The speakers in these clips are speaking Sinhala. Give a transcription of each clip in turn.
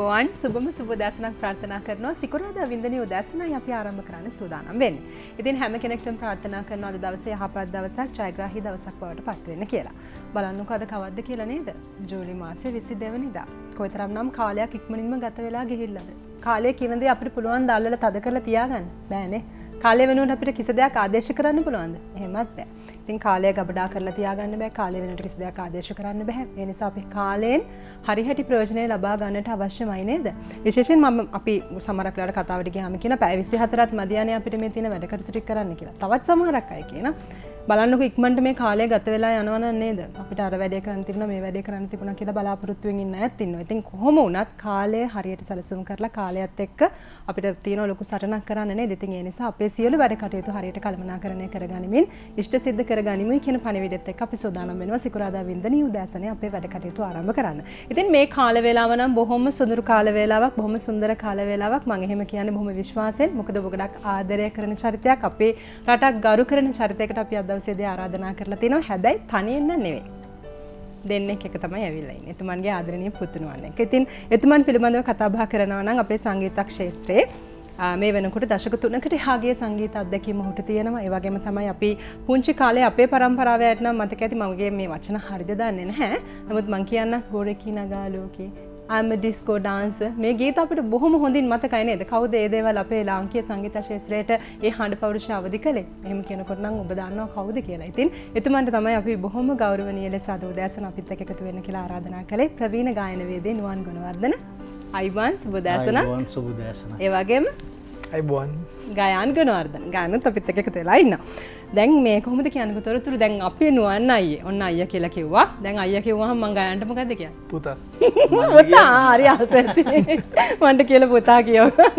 අයිබෝන් සුබම සුබ උදෑසනක් ප්‍රාර්ථනා කරනවා. සිකුරාදා වින්දනීය උදෑසනයි අපි ආරම්භ කරන්න සූදානම් වෙන්නේ. ඉතින් හැම කෙනෙක්ටම ප්‍රාර්ථනා කරනවා අද දවසේ යහපත් දවසක්, ජයග්‍රාහී දවසක් බවට පත් වෙන්න කියලා. බලන්නකෝ අද කවද්ද කියලා නේද? ජූලි මාසේ 22 වෙනිදා. කොයිතරම්නම් කාලයක් ඉක්මනින්ම ගත වෙලා ගිහිල්ලාද? කාලය කියන දේ අපිට පුළුවන් ද අල්ලලා තද කරලා තියාගන්න බෑනේ. කාලය වෙනුවට අපිට කිසි දෙයක් ආදේශ කරන්න පුළුවන්ද? එහෙමත් බෑ. ඉතින් කාලය ගබඩා කරලා තියාගන්න බෑ. කාලය වෙනුවට කිසි දෙයක් ආදේශ කරන්න බෑ. ඒ නිසා අපි කාලයෙන් හරිහැටි ප්‍රයෝජනය ලබා ගන්නට අවශ්‍යමයි නේද? විශේෂයෙන් මම අපි සමහරක් වෙලාවට කතාවට ගියාම කියන පැය 24ත් මදියනේ අපිට මේ තියෙන වැඩ කටයුතු ටික කරන්න කියලා. තවත් සමහරක් අය කියන බලන්නකො ඉක්මනට මේ කාලය ගත වෙලා යනවා නේද? අපිට අර වැඩේ කරන්න තිබුණා මේ වැඩේ කරන්න තිබුණා කියලා බලාපොරොත්තුෙන් ඉන්න අයත් ඉන්නවා. ඉතින් කොහොම වුණත් කාලය හරියට සැලසුම් කරලා කාලයත් එක්ක අපිට තියෙන ලොකු සටනක් කරන්න නේද? ඉතින් ඒ නිසා අපේ සියලු වැඩ කටයුතු හරියට කළමනාකරණය කරගනිමින් ඉෂ්ට සිද්ධ කරගනිමුයි කියන පණිවිඩෙත් එක්ක අපි සූදානම් වෙනවා සිකුරාදා වින්දනීය උදෑසනේ අපේ වැඩ කටයුතු ආරම්භ කරන්න. ඉතින් මේ කාල වේලාව නම් බොහොම සුන්දර කාල වේලාවක්, බොහොම සුන්දර කාල වේලාවක්. මම එහෙම කියන්නේ බොහොම විශ්වාසයෙන්. මොකද ඔබ ගොඩක් ආදරය කරන චරිතයක්, අපේ රටක් ගරු කරන චරිතයකට අපි අද දවසේදී ආරාධනා කරලා තිනවා. හැබැයි තනියෙන් නෙවෙයි. දෙන්නෙක් එක තමයි ඇවිල්ලා ඉන්නේ. එතුමන්ගේ ආදරණීය පුතුණුවන් එක්ක. ඉතින් එතුමන් පිළිබඳව කතා බහ කරනවා නම් අපේ සංගීත ක්ෂේත්‍රයේ මේ වෙනකොට දශක 3කට එහාගේ සංගීත අත්දැකීම ඔහුට තියෙනවා. ඒ වගේම තමයි අපි පුංචි කාලේ අපේ පරම්පරාවේ ඇයට නම් මතක ඇති මගේ මේ වචන හරිද දන්නේ නැහැ. නමුත් මං කියන්න ගෝරකී නගාලෝකේ I'm a disco dancer මේ ගීත අපිට බොහොම හොඳින් මතකයි නේද? කවුද ඒ දේවල් අපේ ලාංකීය සංගීත ක්ෂේත්‍රයට ඒ හඬ පෞරුෂය අවදි කළේ? එහෙම කියනකොට නම් ඔබ දන්නවා කවුද කියලා. ඉතින් එතුමන්ට තමයි අපි බොහොම ගෞරවනීය ලෙස අද උදෑසන අපිත් එක්ක එකතු වෙන්න කියලා ආරාධනා කළේ. ප්‍රවීණ ගායන වේදිකේ නුවන් ගුණවර්ධන. අයිබෝන් සුබ උදෑසන. අයිබෝන් සුබ උදෑසන. ඒ වගේම අයිබෝන් ගායන් ගුණවර්ධන. ගායනත් අපිත් එක්ක එකතු වෙලා ඉන්නවා. දැන් මේ කොහොමද කියන්නේ තොරතුරු දැන් අපේ නුවන් අයියේ ඔන්න අයියා කියලා කිව්වා. දැන් අයියා කිව්වහම මං ගායන්ට මොකද්ද කියන්නේ? පුතා. පුතා හරි ආසෙtti. මන්ට කියලා පුතා කියවගන්න.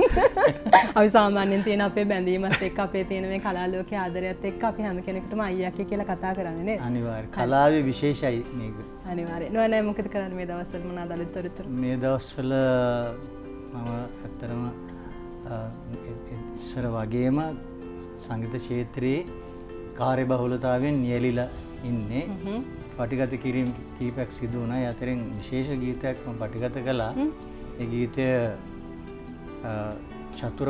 අපි සාමාන්‍යයෙන් තියෙන අපේ බැඳීමත් එක්ක අපේ තියෙන මේ කලා ලෝකයේ ආදරයත් එක්ක අපි හැම කෙනෙකුටම අයියා කියලා කතා කරන්නේ නේද? අනිවාර්යයෙන්. කලාවේ විශේෂයි මේක. අනිවාර්යයෙන්. නෝනා මොකද කරන්නේ මේ දවස්වල මොනවාද අලුත් තොරතුරු? මේ දවස්වල මම ඇත්තටම ඉස්සර වගේම සංගීත ක්ෂේත්‍රයේ කාර්යබහුලතාවයෙන් නියැලිලා ඉන්නේ. පටිගත කිරීම කීපයක් සිදු වුණා. ඒ අතරින් විශේෂ ගීතයක් මම පටිගත කළා. ඒ ගීතය චතුර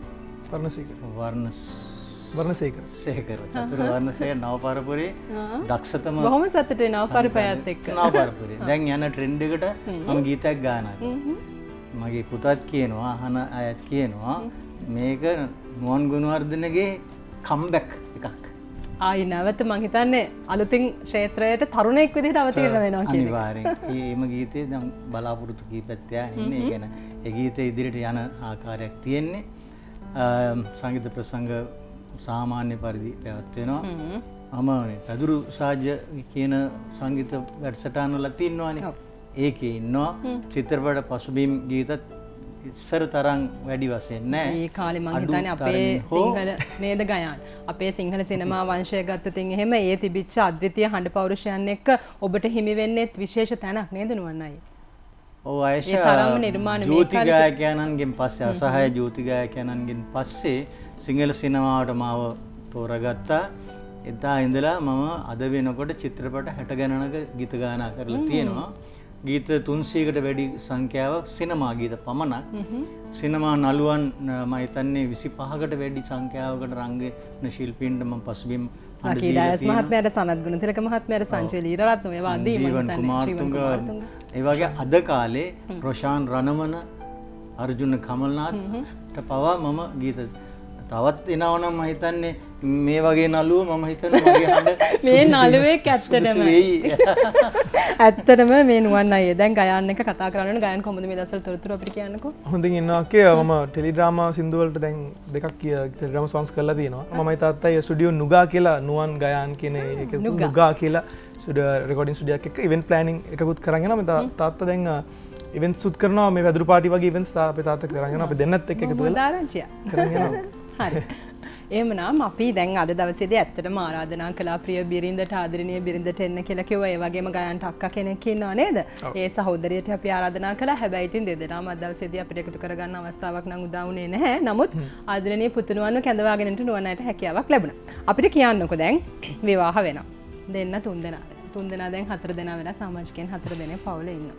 වර්ණසේකර චතුර වර්ණසේකර නවපරපුරේ දක්ෂතම බොහොම සතුටුයි නවපරපයත් එක්ක. නවපරපුරේ දැන් යන ට්‍රෙන්ඩ් එකට මම ගීතයක් ගානවා. මගේ පුතත් කියනවා, අහන අයත් කියනවා මේක නුවන් ගුණවර්ධනගේ කම්බැක් එකක්. ආයි නැවත මං හිතන්නේ අලුතින් ක්ෂේත්‍රයට තරුණයෙක් විදිහට අවතීර්ණ වෙනවා කියන එක. අනිවාර්යෙන්. මේ ගීතේ දැන් බලාපොරොත්තු කීපයක් තියා ඉන්නේ. ඒ කියන්නේ ඒ ගීතේ ඉදිරියට යන ආකාරයක් තියෙන්නේ. සංගීත ප්‍රසංග සාමාන්‍ය පරිදි පැවැත්වෙනවා. මම පැදුරු සාජ්‍ය කියන සංගීත වැඩසටහන වල තින්නවනේ. ඒකේ ඉන්නවා. චිත්‍රපට පසුබිම් ගීතත් ඉස්සර තරම් වැඩි වශයෙන් නෑ. මේ කාලේ මං හිතන්නේ අපේ සිංහල නේද ගයන්. අපේ සිංහල සිනමා වංශය ගත්තොතින් එහෙම ඒ තිබිච්ච අද්විතීය හඬ පෞරුෂයන් එක්ක ඔබට හිමි වෙන්නේ විශේෂ තැනක් නේද නුවන් අයියේ? ඔව් ආයෂා ජෝති ගායකයන්ගෙන් පස්සේ අසහාය ජෝති ගායකයන්ගෙන් පස්සේ සිංහල සිනමාවට මාව තෝරාගත්තා. එදා ඉඳලා මම අද වෙනකොට චිත්‍රපට 60 ගණනක ගීත ගායනා කරලා තියෙනවා. ගීත 300කට වැඩි සංඛ්‍යාවක් සිනමා ගීත පමණක්. සිනමා නළුවන් මම හිතන්නේ 25කට වැඩි සංඛ්‍යාවකට රංගන ශිල්පීන්ට මම පසුබිම් හඬ දීලා තියෙනවා. මහත්මයාට සනත් ගුණතිලක මහත්මයාට සංජය ලීරරත්න මේවා අදී මම හිතන්නේ ජීවන් කුමාරතුංග ඒ වගේ අද කාලේ රොෂාන් රණමන අර්ජුන කමල්නාథ්ට පවා මම ගීත තවත් එනවනම් මම හිතන්නේ මේ වගේ නළුව මම හිතන්නේ මගේ හඬ මේ නළුවෙක් ඇත්තටම මේ නුවන් අයියේ දැන් ගයන් එක කතා කරන්න ඕනේ. ගයන් කොහොමද මේ දවස්වල තොරතුරු අපිට කියන්නකෝ? හොඳින් ඉන්නවා කිය මම ටෙලිඩ්‍රාමා සින්දු වලට දැන් දෙකක් ටෙලිඩ්‍රාමා songs කරලා තියෙනවා. මමයි තාත්තයි ස්ටුඩියෝ නුගා කියලා නුවන් ගයන් කියන එක නුගා කියලා ස්ටුඩියෝ රෙකෝඩින් ස්ටුඩියෝ එකක් ඉවෙන්ට් ප්ලෑනින් එකකුත් කරන් යනවා. මම තාත්තා දැන් ඉවෙන්ට්ස් උත් කරනවා. මේ වැදුරු පාටි වගේ ඉවෙන්ට්ස් අපේ තාත්තා කරන් යනවා. අපි දෙන්නත් එක්ක එකතු වෙලා කරන් යනවා. හරි. එහෙමනම් අපි දැන් අද දවසේදී ඇත්තටම ආරාධනා කළා ප්‍රිය බිරිඳට ආදරණීය බිරිඳට එන්න කියලා කිව්වා. ඒ වගේම ගයන්ට අක්කා කෙනෙක් ඉන්නවා නේද? ඒ සහෝදරියට අපි ආරාධනා කළා. හැබැයි ඉතින් දෙදෙනාම අද දවසේදී අපිට එකතු කරගන්න අවස්ථාවක් නම් උදා වුණේ නැහැ. නමුත් ආදරණීය පුතුණුවන්ව කැඳවාගෙන යන්න නුවණට හැකියාවක් ලැබුණා. අපිට කියන්නකෝ දැන් විවාහ වෙනවා. දෙන්න තුන් දෙනා දැන් 4 දෙනා වෙලා සමාජිකයන් 4 දෙනෙක් පවුලේ ඉන්නවා.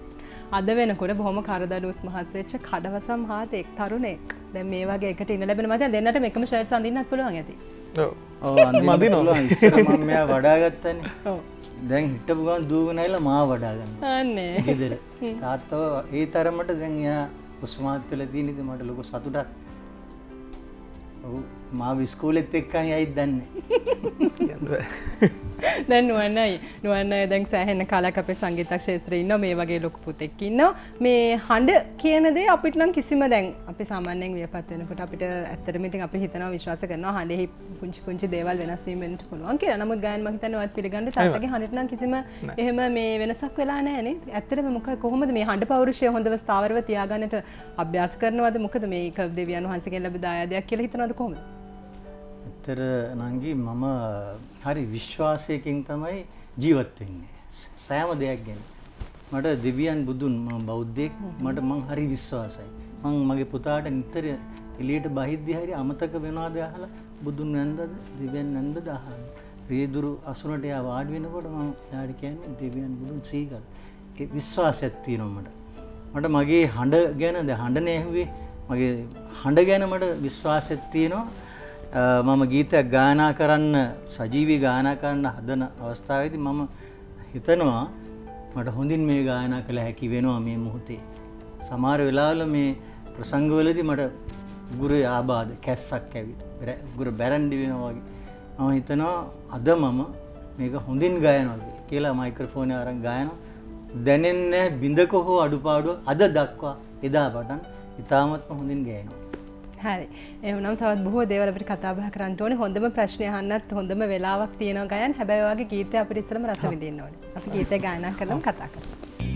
අද වෙනකොට බොහොම කරදරුස් මහත් වෙච්ච කඩවසම් මහත් එක් තරුණෙක් දැන් මේ වගේ එකට ඉන්න ලැබෙන මත දෙන්නට එකම ෂර්ට්ස් අඳින්නත් පුළුවන් ඇති. ඔව් අඳින්න පුළුවන්. ඉස්සර මම මෙයා වඩා ගත්තනේ. ඔව්. දැන් හිටපු ගමන් දුවගෙන ඇවිල්ලා මාව වඩා ගන්නවා. අනේ. ගෙදර. තාත්තව ඒ තරමට දැන් එයා උස්මාත් වෙලා තියෙන ඉතින් මට ලොකු සතුටක්. ඔව් මාව ඉස්කෝලෙත් එක්කන් යයිද දන්නේ. දැන් නුවන්නයි දැන් සෑහෙන කාලයක් අපේ සංගීත ක්ෂේත්‍රයේ ඉන්නවා මේ වගේ ලොකු පුතෙක් ඉන්නවා මේ හඬ කියන දේ අපිට නම් කිසිම දැන් අපි සාමාන්‍යයෙන් වියපත් වෙනකොට අපිට ඇත්තටම ඉතින් අපි හිතනවා විශ්වාස කරනවා හඬෙහි පුංචි දේවල් වෙනස් වීම වෙන්න පුළුවන් කියලා. නමුත් ගායන මම හිතන්නේ ඔයත් පිළිගන්න තාත්තගේ හඬට නම් කිසිම එහෙම මේ වෙනසක් වෙලා නැහැ නේද? ඇත්තටම මොකද කොහොමද මේ හඬ පෞරුෂය හොඳව ස්ථාවරව තියාගන්නට අභ්‍යාස කරනවද? මොකද මේක දෙවියන් වහන්සේගෙන් ලැබෙන දායාදයක් කියලා හිතනවද කොහොමද? ඇත්තට නංගි මම හරි විශ්වාසයකින් තමයි ජීවත් වෙන්නේ. සෑම දෙයක් ගැන. මට දෙවියන් බුදුන් මම බෞද්ධයෙක් මට මං හරි විශ්වාසයි. මං මගේ පුතාට නිතර එළියට බහිද්දි හරි අමතක වෙනවාද අහලා බුදුන් නැන්දද දෙවියන් නැන්දද අහලා. රියදුරු අසුනට යා වාඩි වෙනකොට මම යාට කියන්නේ දෙවියන් බුදුන් සීගල්. ඒ විශ්වාසයක් තියෙනවා මට. මට මගේ හඬ ගැන දැන් හඬනේ ඇහුවේ මගේ හඬ ගැන මට විශ්වාසයක් තියෙනවා. මම ගීතයක් ගායනා කරන්න සජීවී ගායනා කරන්න හදන අවස්ථාවේදී මම හිතනවා මට හොඳින් මේ ගායනා කළ හැකි වෙනවා මේ මොහොතේ. සමහර වෙලාවල මේ ප්‍රසංගවලදී මට ගුරු ආබාධ කැස්සක් ඇවිත් ගුරු බැරන්ඩි වෙනවා වගේ. මම හිතනවා අද මම මේක හොඳින් ගායනවා කියලා මයික්‍රොෆෝනේ අරන් ගායනවා. දැනෙන්නේ බින්දක හෝ අඩුපාඩුවක් අද දක්වා එදා පටන් ඉතාමත්ම හොඳින් ගායනවා. හරි. එහෙනම් තවත් බොහෝ දේවල් අපිට කතා බහ කරන්න ඕනේ. හොඳම ප්‍රශ්නය අහන්නත් හොඳම වෙලාවක් තියෙනවා ගයන්. හැබැයි ඔයගේ ගීතය අපිට ඉස්සෙල්ලම රස විඳින්න ඕනේ. අපි ගීතය ගායනා කරලා කතා කරමු.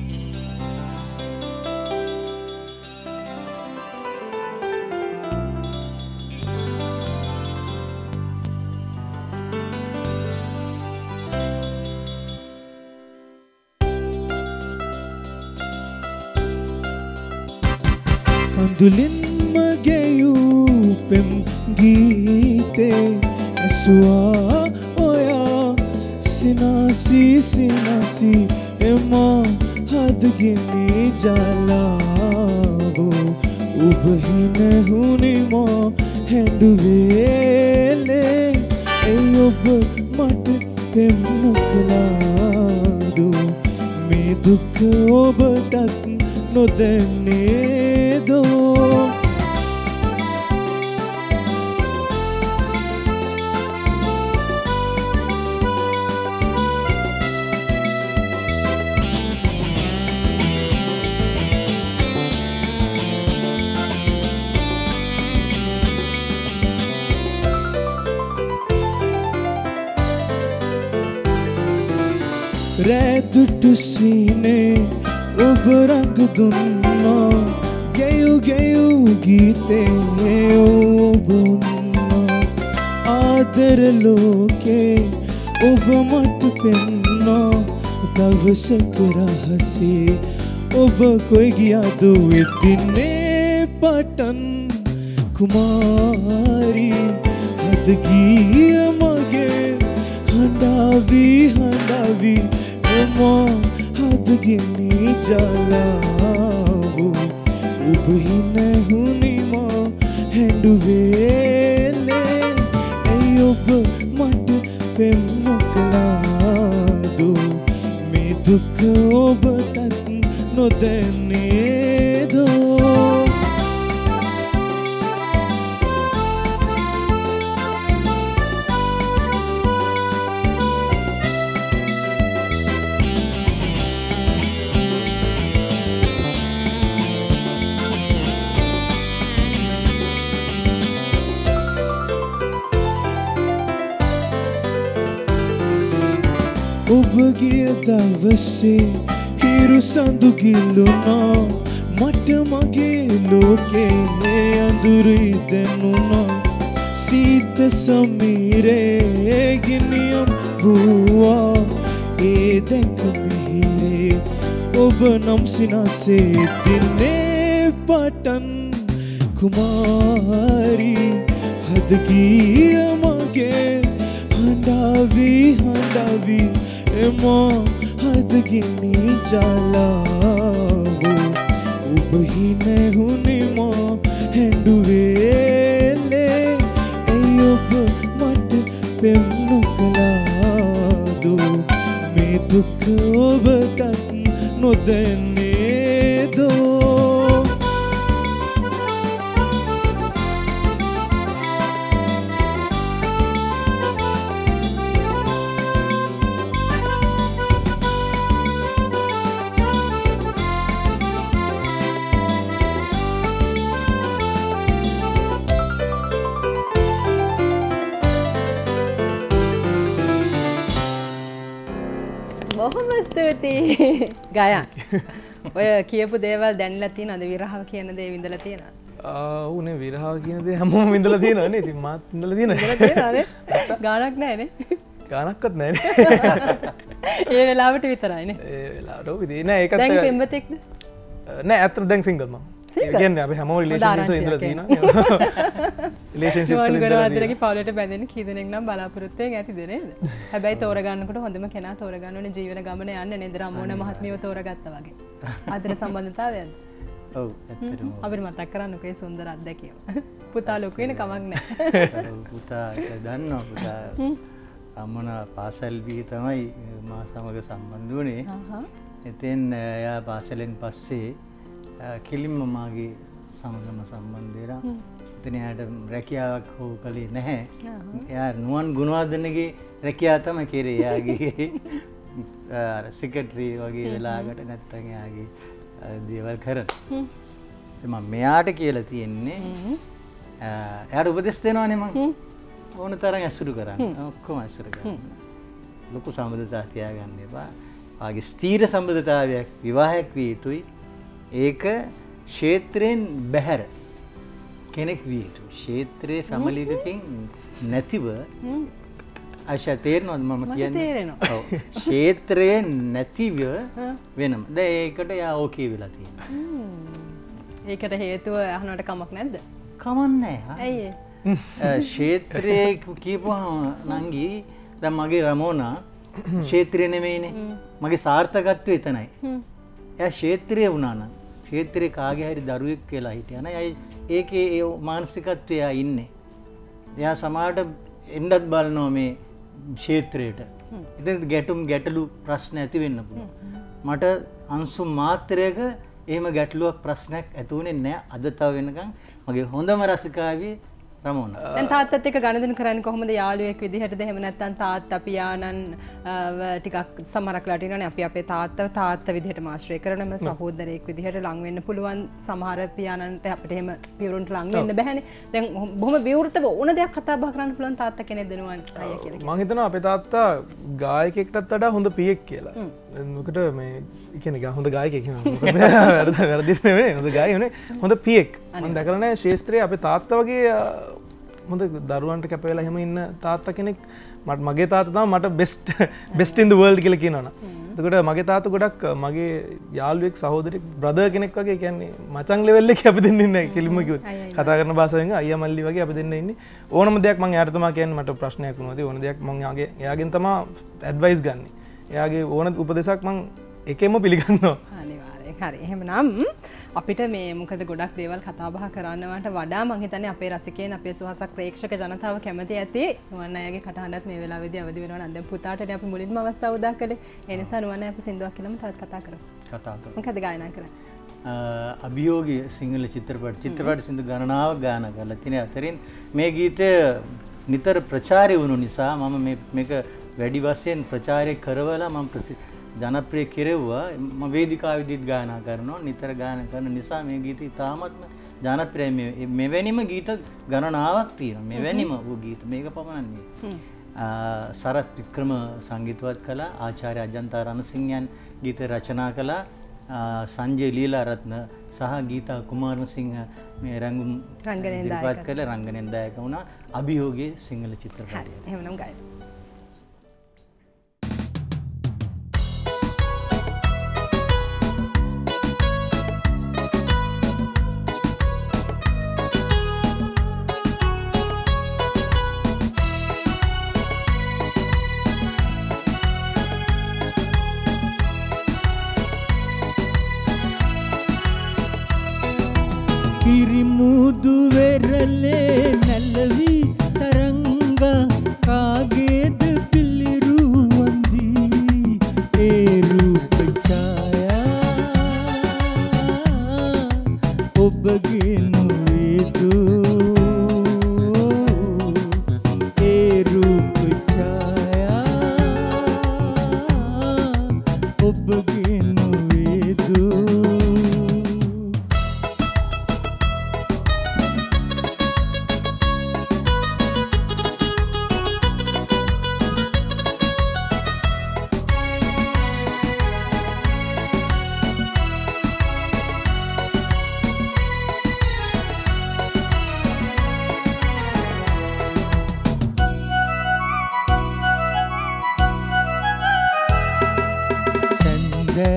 Andulin magayupem gite eswa oya sinasi ema hadgini jalavo ubhine hunima henduvele ayob mat pem nuklado me dukh obatat nodenedo Redutu sine ubrang dunna gayu gite obunna adar loke obmat penna davsak rahase ob koi giya do idine patan kumari hadgiya mage handavi ema hadgini jalavo ubhine hunima henduvele ayob mat pem noklado me dukh obatat nodenedo ඔබගේ දවසේ හිරු සඳු ගිලුණා මට මගේ ලෝකේ අඳුරුයි දැනුණා සීත සමීරේ ගිනියම් වූවා ඒ දැක මිහිරේ ඔබ නම් සිනාසේ දිනේ පටන් කුමාරි හදගිය මගේ හඬාවි ema hadgini jalavo හිනැහුනේ මා හැඬුවේලේ ඇයි ඔබ මට පෙම් නොකලාදු මේ දුක ඔබටත් නොදැන්නේදෝ බොහොම ස්තුතියි ගයන්. ඔය කියපු දේවල් දැනලා තියෙනවද? විරහව කියන දේ විඳලා තියෙනවද? උනේ විරහව කියන දේ හැමෝම විඳලා තියෙනවා නේ. ඉතින් මාත් විඳලා තියෙනවා. ගානක් නැහැ නේ. ගානක්වත් නැහැ නේ. ඒ වෙලාවට විතරයි නේ. ඒ වෙලාවට විදිහේ නෑ ඒකත් දැන් පෙම්වතෙක්ද? නෑ ඇත්තට දැන් සිංගල් මම. ඒ කියන්නේ අපි හැමෝම රිලේෂන්ෂිප්ස් ඉඳලා තියෙනවා. රිලේෂන්ෂිප්ස් වල ඉඳලා ගොඩවදිනගේ පවුලට බැඳෙන්න කී දෙනෙක් නම් බලාපොරොත්තු වෙන් ඇතිද නේද? හැබැයි තෝරගන්නකොට හොඳම කෙනා තෝරගන්න ඕනේ ජීවන ගමන යන්න නේද? රමෝණ මහත්මියව තෝරගත්තා වගේ. ආදර සම්බන්ධතාවයක්ද? ඔව් ඇත්තටම. අපිට මතක් කරන්නකෝ ඒ සුන්දර අත්දැකීම. පුතා ලොකු වෙන කමක් නැහැ. පුතා දන්නවා පුතා අම්මන පාසල් ගිහී තමයි මා සමග සම්බන්ධ වුණේ. එතෙන් එයා පාසලෙන් පස්සේ කිලින්ම මාගේ සමගම සම්බන්ධ වෙලා එතන එයාට රැකියාවක් හෝ කළේ නැහැ. එයා නුවන් ගුණවර්ධනගේ රැකියාව තමයි කරේ. එයාගේ සෙක්‍රටරි වගේ වෙලාවකට නැත්තම් එයාගේ දේවල් කරන. මම මෙයාට කියලා තියෙන්නේ එයාට උපදෙස් දෙනවානේ මම. ඕන තරම් ඇසුරු කරන්න. ඔක්කොම ඇසුරු කරන්න. ලොකු සම්බන්ධතාවක් තියාගන්න එපා. ආගේ ස්ථීර සම්බන්ධතාවයක් විවාහයක් විය යුතුයි. ඒක ක්ෂේත්‍රයෙන් බැහැර කෙනෙක් විය යුතුයි. ක්ෂේත්‍රයේ ෆැමිලි එකකින් නැතිව ආශා තේරෙනවද මම කියන්නේ? තේරෙනවා. ඔව්. ක්ෂේත්‍රයේ නැතිව වෙනම. දැන් ඒකට යා ඕකේ වෙලා තියෙනවා. ඒකට හේතුව අහනවට කමක් නැද්ද? කමන්නේ නැහැ. ඇයි ඒ? ක්ෂේත්‍රයේ කියපුවම නංගි දැන් මගේ රමෝනා ක්ෂේත්‍රය නෙමෙයිනේ. මගේ සාර්ථකත්වය එතනයි. එයා ක්ෂේත්‍රයේ වුණා නම් ක්ෂේත්‍රයේ කාගේ හරි දරුවෙක් කියලා හිටියා නම් ඒකේ ඒ මානසිකත්වය එයා ඉන්නේ. එයා සමාජයට එන්නත් බලනවා මේ ක්ෂේත්‍රයට. ඉතින් ගැටලු ප්‍රශ්න ඇති වෙන්න පුළුවන්. මට අංශු මාත්‍රයක එහෙම ගැටලුවක් ප්‍රශ්නයක් ඇති වුණේ නැහැ අද තව වෙනකන්. මගේ හොඳම රසිකාවිය රමෝන. දැන් තාත්තත් එක්ක ගනුදෙනු කරන්නේ කොහොමද? යාළුවෙක් විදිහටද? එහෙම නැත්නම් තාත්තා පියාණන් ටිකක් සමහරක් ලාට ඉන්නවනේ අපි අපේ තාත්තා විදිහට ආශ්‍රය කරනම සහෝදරයෙක් විදිහට ලං වෙන්න පුළුවන්. සමහර පියාණන්ට අපිට එහෙම පියවරුන්ට ලං වෙන්න බැහැනේ. දැන් බොහොම විවෘතව ඕන දෙයක් කතා බහ කරන්න පුළුවන් තාත්තා කෙනෙක් දෙනවා අයියා කියලා. මම හිතනවා අපේ තාත්තා ගායකයෙක්ටත් වඩා හොඳ පියෙක් කියලා. මොකට මේ කියන්නේ හොඳ ගායකයෙක් නෙවෙයි. වැරදි නෙවෙයි. හොඳ ගායකයෙක් නෙවෙයි. හොඳ පියෙක්. මම දැකලා නැහැ ශාස්ත්‍රයේ අපේ තාත්තා වගේ හොඳ දරුවන්ට කැප වෙලා එහෙම ඉන්න තාත්තා කෙනෙක් මගේ තාත්තා තමයි මට බෙස්ට් ඉන් ද වර්ල්ඩ් කියලා කියනවනේ. එතකොට මගේ තාත්තා ගොඩක් මගේ යාළුවෙක් සහෝදරෙක් බ්‍රදර් කෙනෙක් වගේ කියන්නේ මචං ලෙවල් එකේ අපි දෙන්න ඉන්නේ කෙලින්ම කිව්වොත්. කතා කරන භාෂාවෙන් අයියා මල්ලි වගේ අපි දෙන්න ඉන්නේ. ඕනම දෙයක් මම එයාට තමයි කියන්නේ මට ප්‍රශ්නයක් වුණොත් ඕන දෙයක් මම එයාගෙන් තමයි ඇඩ්වයිස් ගන්නෙ. එයාගේ ඕන උපදේශක් මම එකෙන්ම පිළිගන්නවා. අනිවාර්යෙන්. හරි. එහෙමනම් අපිට මේ මොකද ගොඩක් දේවල් කතා බහ කරන්නවට වඩා මම හිතන්නේ අපේ රසිකයන් අපේ සුවසක් ප්‍රේක්ෂක ජනතාව කැමති ඇති නුවන් අයගේ කටහඬත් මේ වෙලාවේදී අවදි වෙනවා නම් දැන් පුතාටනේ අපි මුලින්ම අවස්ථාව උදා කළේ. ඒ නිසා නුවන් අය අපි සින්දුවක් කියලාම තවත් කතා කරමු. කතා කරමු. මොකද ගායනා කරන්නේ? අභියෝගී සිංහල චිත්‍රපට සින්දු ගණනාවක් ගායනා කරලා තියෙන අතරින් මේ ගීතය නිතර ප්‍රචාරය වුණු නිසා මම මේක වැඩි වශයෙන් ප්‍රචාරය කරවලා මම ජනප්‍රිය කෙරෙව්වා. මම වේදිකාවෙදිත් ගායනා කරනවා. නිතර ගායනා කරන නිසා මේ ගීතය ඉතාමත්ම ජනප්‍රියයි. මෙවැනිම ගීත ගණනාවක් තියෙනවා. මෙවැනිම වූ ගීත මේක පමණක් නෙවෙයි. සරත් වික්‍රම සංගීතවත් කළා. ආචාර්ය අජන්තා රණසිංහයන් ගීත රචනා කළා. සංජය ලීලාරත්න සහ ගීතා කුමාරසිංහ මේ රංගුම් ඉදිරිපත් කළ රංගනයෙන් දායක වුණා. අභියෝගයේ සිංහල චිත්‍රපටය. එහෙමනම් ගායනා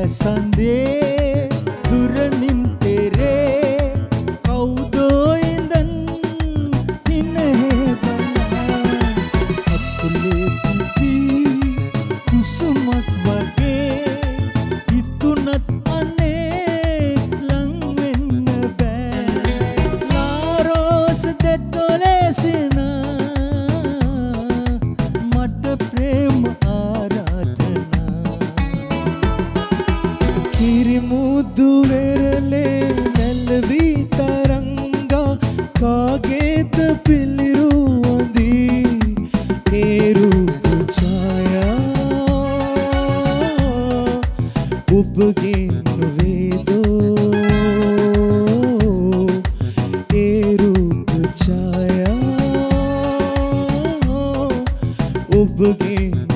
संदे दुरनिम तेरे कौदो इंदन इन्हे बना अकुले पिपी कुसुमक वगे इतुनत अने लंगवेन्न बෑ लारोस देतोले सिना मट प्रेम किरिमुदु वेरले नेल्वी तरंगा कागेत पिलिरू अंदी ए रूप छाया उबगे वेदो ए रूप छाया उबगे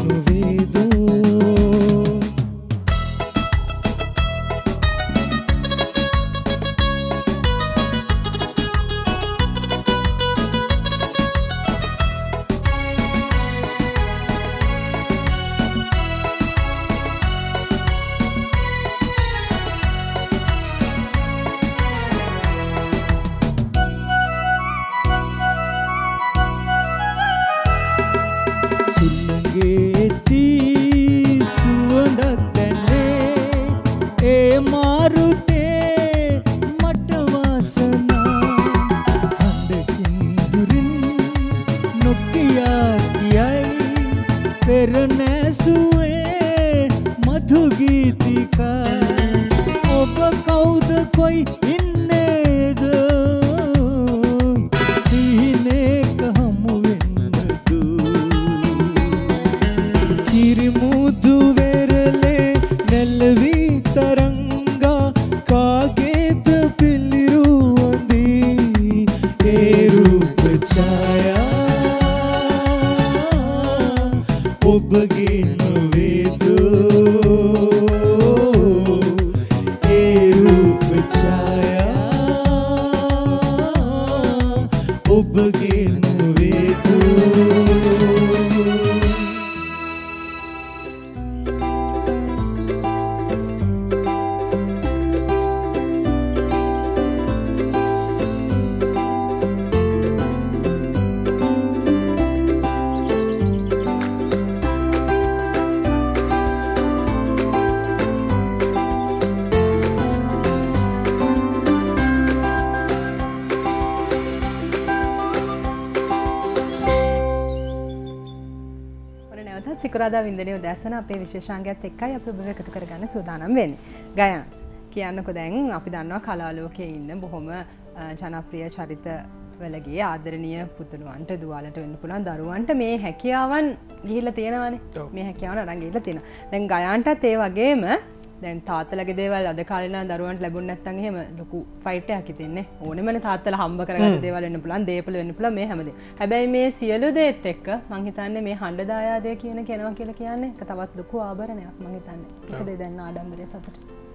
සිකුරාදා වින්දනයේ උදෑසන අපේ විශේෂාංගයත් එක්කයි අපි ඔබව එකතු කරගන්න සූදානම් වෙන්නේ. ගයන් කියන්නකෝ දැන් අපි දන්නවා කලාලෝකයේ ඉන්න බොහොම ජනප්‍රිය චරිත වලගේ ආදරණීය පුතුණුවන්ට දුවලට වෙන්න පුළුවන් දරුවන්ට මේ හැකියාවන් ගිහිල්ලා තියෙනවානේ. මේ හැකියාවන් අරන් ගිහිල්ලා තියෙනවා. දැන් ගයන්ටත් ඒ වගේම දැන් තාත්තලගේ දේවල් අද කාලේ නම් දරුවන්ට ලැබුණ නැත්නම් එහෙම ලොකු ෆයිට් එකක් හිටින්නේ. ඕනෙමනේ තාත්තලා හම්බ කරගන්න දේවල් වෙන්න පුළුවන්, දීපල වෙන්න පුළුවන් මේ හැමදේම. හැබැයි මේ සියලු දේත් එක්ක මං හිතන්නේ මේ හඬ දායාදය කියන කෙනවා කියලා කියන්නේ ඒක තවත් ලොකු ආභරණයක් මං හිතන්නේ. ඒකද දැන් ආඩම්බරය සතුට.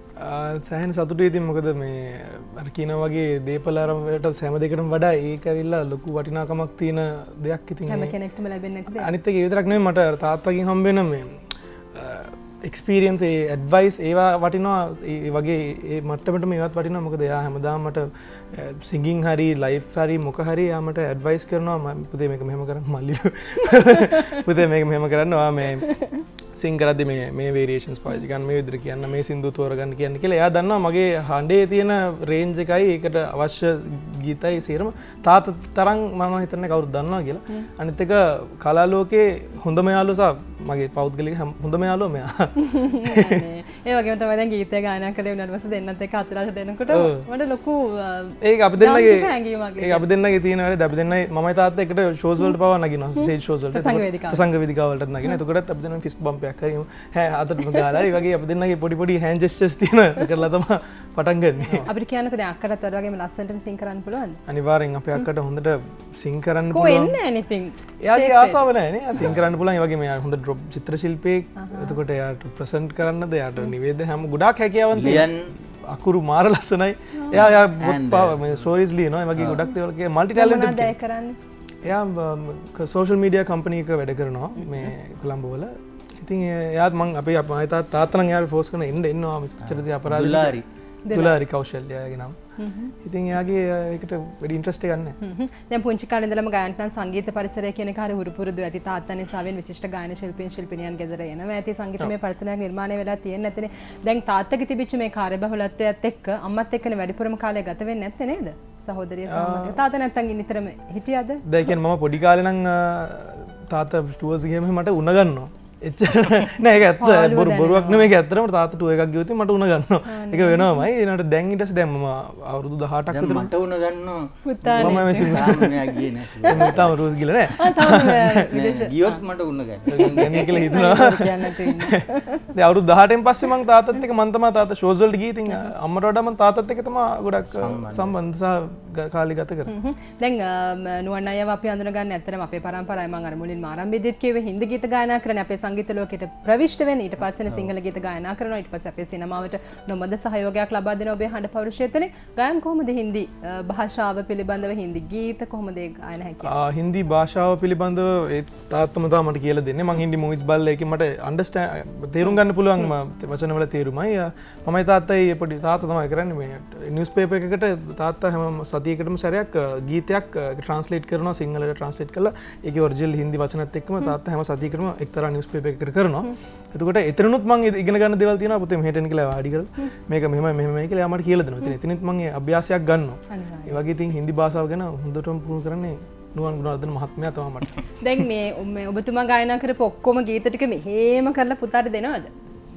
සෑහෙන සතුටුයි ඉතින් මොකද මේ අර කියන වගේ දීපල ආරම්භයට සෑම දෙයකටම වඩා ඒක ඇවිල්ලා ලොකු වටිනාකමක් තියෙන දෙයක් ඉතින් හැම කෙනෙක්ටම ලැබෙන්නේ නැති දෙයක්. අනිත් එක ඒ විතරක් නෙමෙයි මට තාත්තගෙන් හම්බ වෙන මේ එක්ස්පීරියන්ස් ඒ ඇඩ්වයිස් ඒවා වටිනවා ඒ වගේ ඒ මට්ටමට මේවත් වටිනවා මොකද එයා හැමදාම මට සිංගින් හරි ලයිෆ් හරි මොක හරි එයා මට ඇඩ්වයිස් කරනවා මම පුතේ මේක මෙහෙම කරන්න මල්ලි පුතේ මේක මෙහෙම කරන්න ඔයා මේ සිං කරද්දි මේ වේරියේෂන්ස් පාවිච්චි කරන්න මේ විදිහට කියන්න මේ සින්දු තෝරගන්න කියන්නේ කියලා එයා දන්නවා මගේ හඬේ තියෙන රේන්ජ් එකයි ඒකට අවශ්‍ය ගීතයි සේරම තාත තරම් මම හිතන්නේ කවුරුත් දන්නවා කියලා අනිත් එක කලා ලෝකේ හොඳම යාළුවා මගේ පෞද්ගලික හොඳම යාළුවා මෙයා ඒ වගේම තමයි දැන් ගීතය ගායනා කළේ උනාට පස්සේ දෙන්නත් එක්ක අතරට දෙනකොට මට ලොකු ඒක අපි දෙන්නගේ තියෙන වැඩ අපි දෙන්නයි මමයි තාත්තා එකට ෂෝස් වලට පවා නගිනවා ස්ටේජ් ෂෝස් වලට ප්‍රසංග වේදිකාව වලට නගිනවා එතකොටත් අපි දෙන්නා ෆිස්ට් බම්ප් එකක් හරි හැ අතටම ගාලා ඒ වගේ අපි දෙන්නගේ පොඩි හෑන්ඩ් ජෙස්චර්ස් තියෙන කරලා තමයි පටන් ගන්නේ අපිට කියන්නකෝ දැන් අක්කටත් වල වගේම ලස්සනටම සිං කරන්න පුළුවන්ද අනිවාර්යෙන් අපේ අක්කට හොඳට සිං කරන්න පුළුවන් කොහෙන්නේ anything එයාගේ ආසාව නැහැ නේ සිං කරන්න පුළුවන් ඒ වගේම එයා හොඳ ඩ්‍රොප් චිත්‍ර ශිල්පියෙක් එතකොට එයාට ප්‍රසන්ට් කරන්නද එයාට නිවේදන හැම ගොඩාක් හැකියාවන් තියෙනවා අකුරු මාර ලස්සනයි එයා මේ ස්ටෝරීස් ලියනවා ඒ වගේ ගොඩක් දේවල් කිය මල්ටි ටැලන්ටඩ් මොනවද කරන්නේ එයා සෝෂල් මීඩියා කම්පැනි එක වැඩ කරනවා මේ කොළඹ වල ඉතින් එයාත් මං අපේ අපේ තාත්තා නම් එයාට ෆෝස් කරන එන්නවා මෙච්චරදී අපරාධ දුලාරි කෞශල්‍යයාගේ නම්. ඉතින් එයාගේ ඒකට වැඩි ඉන්ට්‍රස්ට් එකක් නැහැ. දැන් පුංචි කාලේ ඉඳලම ගායන නම් සංගීත පරිසරය කියන එක හරි උරුපුරුදු ඇති තාත්තා නිසාවෙන් විශිෂ්ට ගායන ශිල්පිනියන් ගෙදර එනවා. ඇති සංගීතමය පරිසරයක් නිර්මාණය වෙලා තියෙන්නේ නැත්තේ. දැන් තාත්තගේ තිබිච්ච මේ කාර්යබහුලත්වයත් එක්ක අම්මත් එක්කනේ වැඩිපුරම කාලය ගත වෙන්නේ නැත්තේ නේද? සහෝදරිය සහෝදරය. තාත්තා නැත්තම් නිතරම හිටියද? දැන් කියන්නේ මම පොඩි කාලේ නම් තාත්තා ටුවර්ස් ගියම මට උණ ගන්නවා. නෑ ඒක ඇත්ත බොරුවක් නෙමෙයි ඒක ඇත්තටම තාත්තා ටූ එකක් ගියොත් මට උණ ගන්නවා. ඒක වෙනවමයි. ඊනට දැන් ඊට පස්සේ දැන් මම අවුරුදු 18ක් විතර මට උණ ගන්නවා. පුතානේ මම මෙයා ගියේ නෑ. මම තාම රෝස් ගිහලා නෑ. තාම විදේශ ගියොත් මට උණ ගන්නවා. දැන් කියලා හිතනවා. කියන්න තියෙන්නේ. දැන් අවුරුදු 18න් පස්සේ මම තාත්තත් එක්ක මම තමයි තාත්තා ෂෝස් වලට ගියේ. ඉතින් අම්මට වඩා මම තාත්තත් එක්ක තමයි ගොඩක් සම්බන්ධ සහ කාලය ගත කරේ. දැන් නුවන් අයව අපි අඳුන ගන්න ඇත්තටම අපේ පරම්පරාවේ මම අර මුලින්ම ආරම්භයේදීත් කිව්වේ හින්දි ගීත ගායනා කරන අපේ සංගීත ලෝකෙට ප්‍රවිෂ්ඨ වෙන ඊට පස්සේ සිංහල ගීත ගායනා කරනවා ඊට පස්සේ අපේ සිනමාවට නොමද සහයෝගයක් ලබා දෙන ඔබේ හඬ පෞරුෂය තුළින් ගායන කොහොමද හින්දි භාෂාව පිළිබඳව හින්දි ගීත කොහොමද ගායන හැකියාව හින්දි භාෂාව පිළිබඳව ඒ තාත්තම තමයි මට කියලා දෙන්නේ මම හින්දි මූවිස් බලලා ඒකෙන් මට අන්ඩර්ස්ටෑන්ඩ් තේරුම් ගන්න පුළුවන් වචන වල තේරුමයි මමයි තාත්තයි පොඩි තාත්තා තමයි කරන්නේ මේ නිවුස් පේපර් එකකට තාත්තා හැම සතියකටම සැරයක් ගීතයක් ට්‍රාන්ස්ලේට් කරනවා සිංහලට ට්‍රාන්ස්ලේට් කරලා ඒකේ ඔරිජිනල් හින්දි වචනත් එක්කම තාත්තා හැම සතියකටම එක්තරා නිවුස් පේපර් එකකට කරනවා එතකොට එතනනුත් මම ඉගෙන ගන්න දේවල් තියෙනවා පුතේ මෙහෙට එන්න කියලා වාඩි කරලා මේක මෙහෙමයි කියලා මට කියලා දෙනවා. ඉතින් එතනත් මම අභ්‍යාසයක් ගන්නවා. ඒ වගේ ඉතින් හින්දි භාෂාව ගැන හොඳටම පුහුණු කරන්නේ නුවන් ගුණවර්ධන මහත්මයා තමයි මට. දැන් මේ ඔබතුමා ගායනා කරපු ඔක්කොම ගීත ටික මෙහෙම කරලා පුතාට දෙනවද?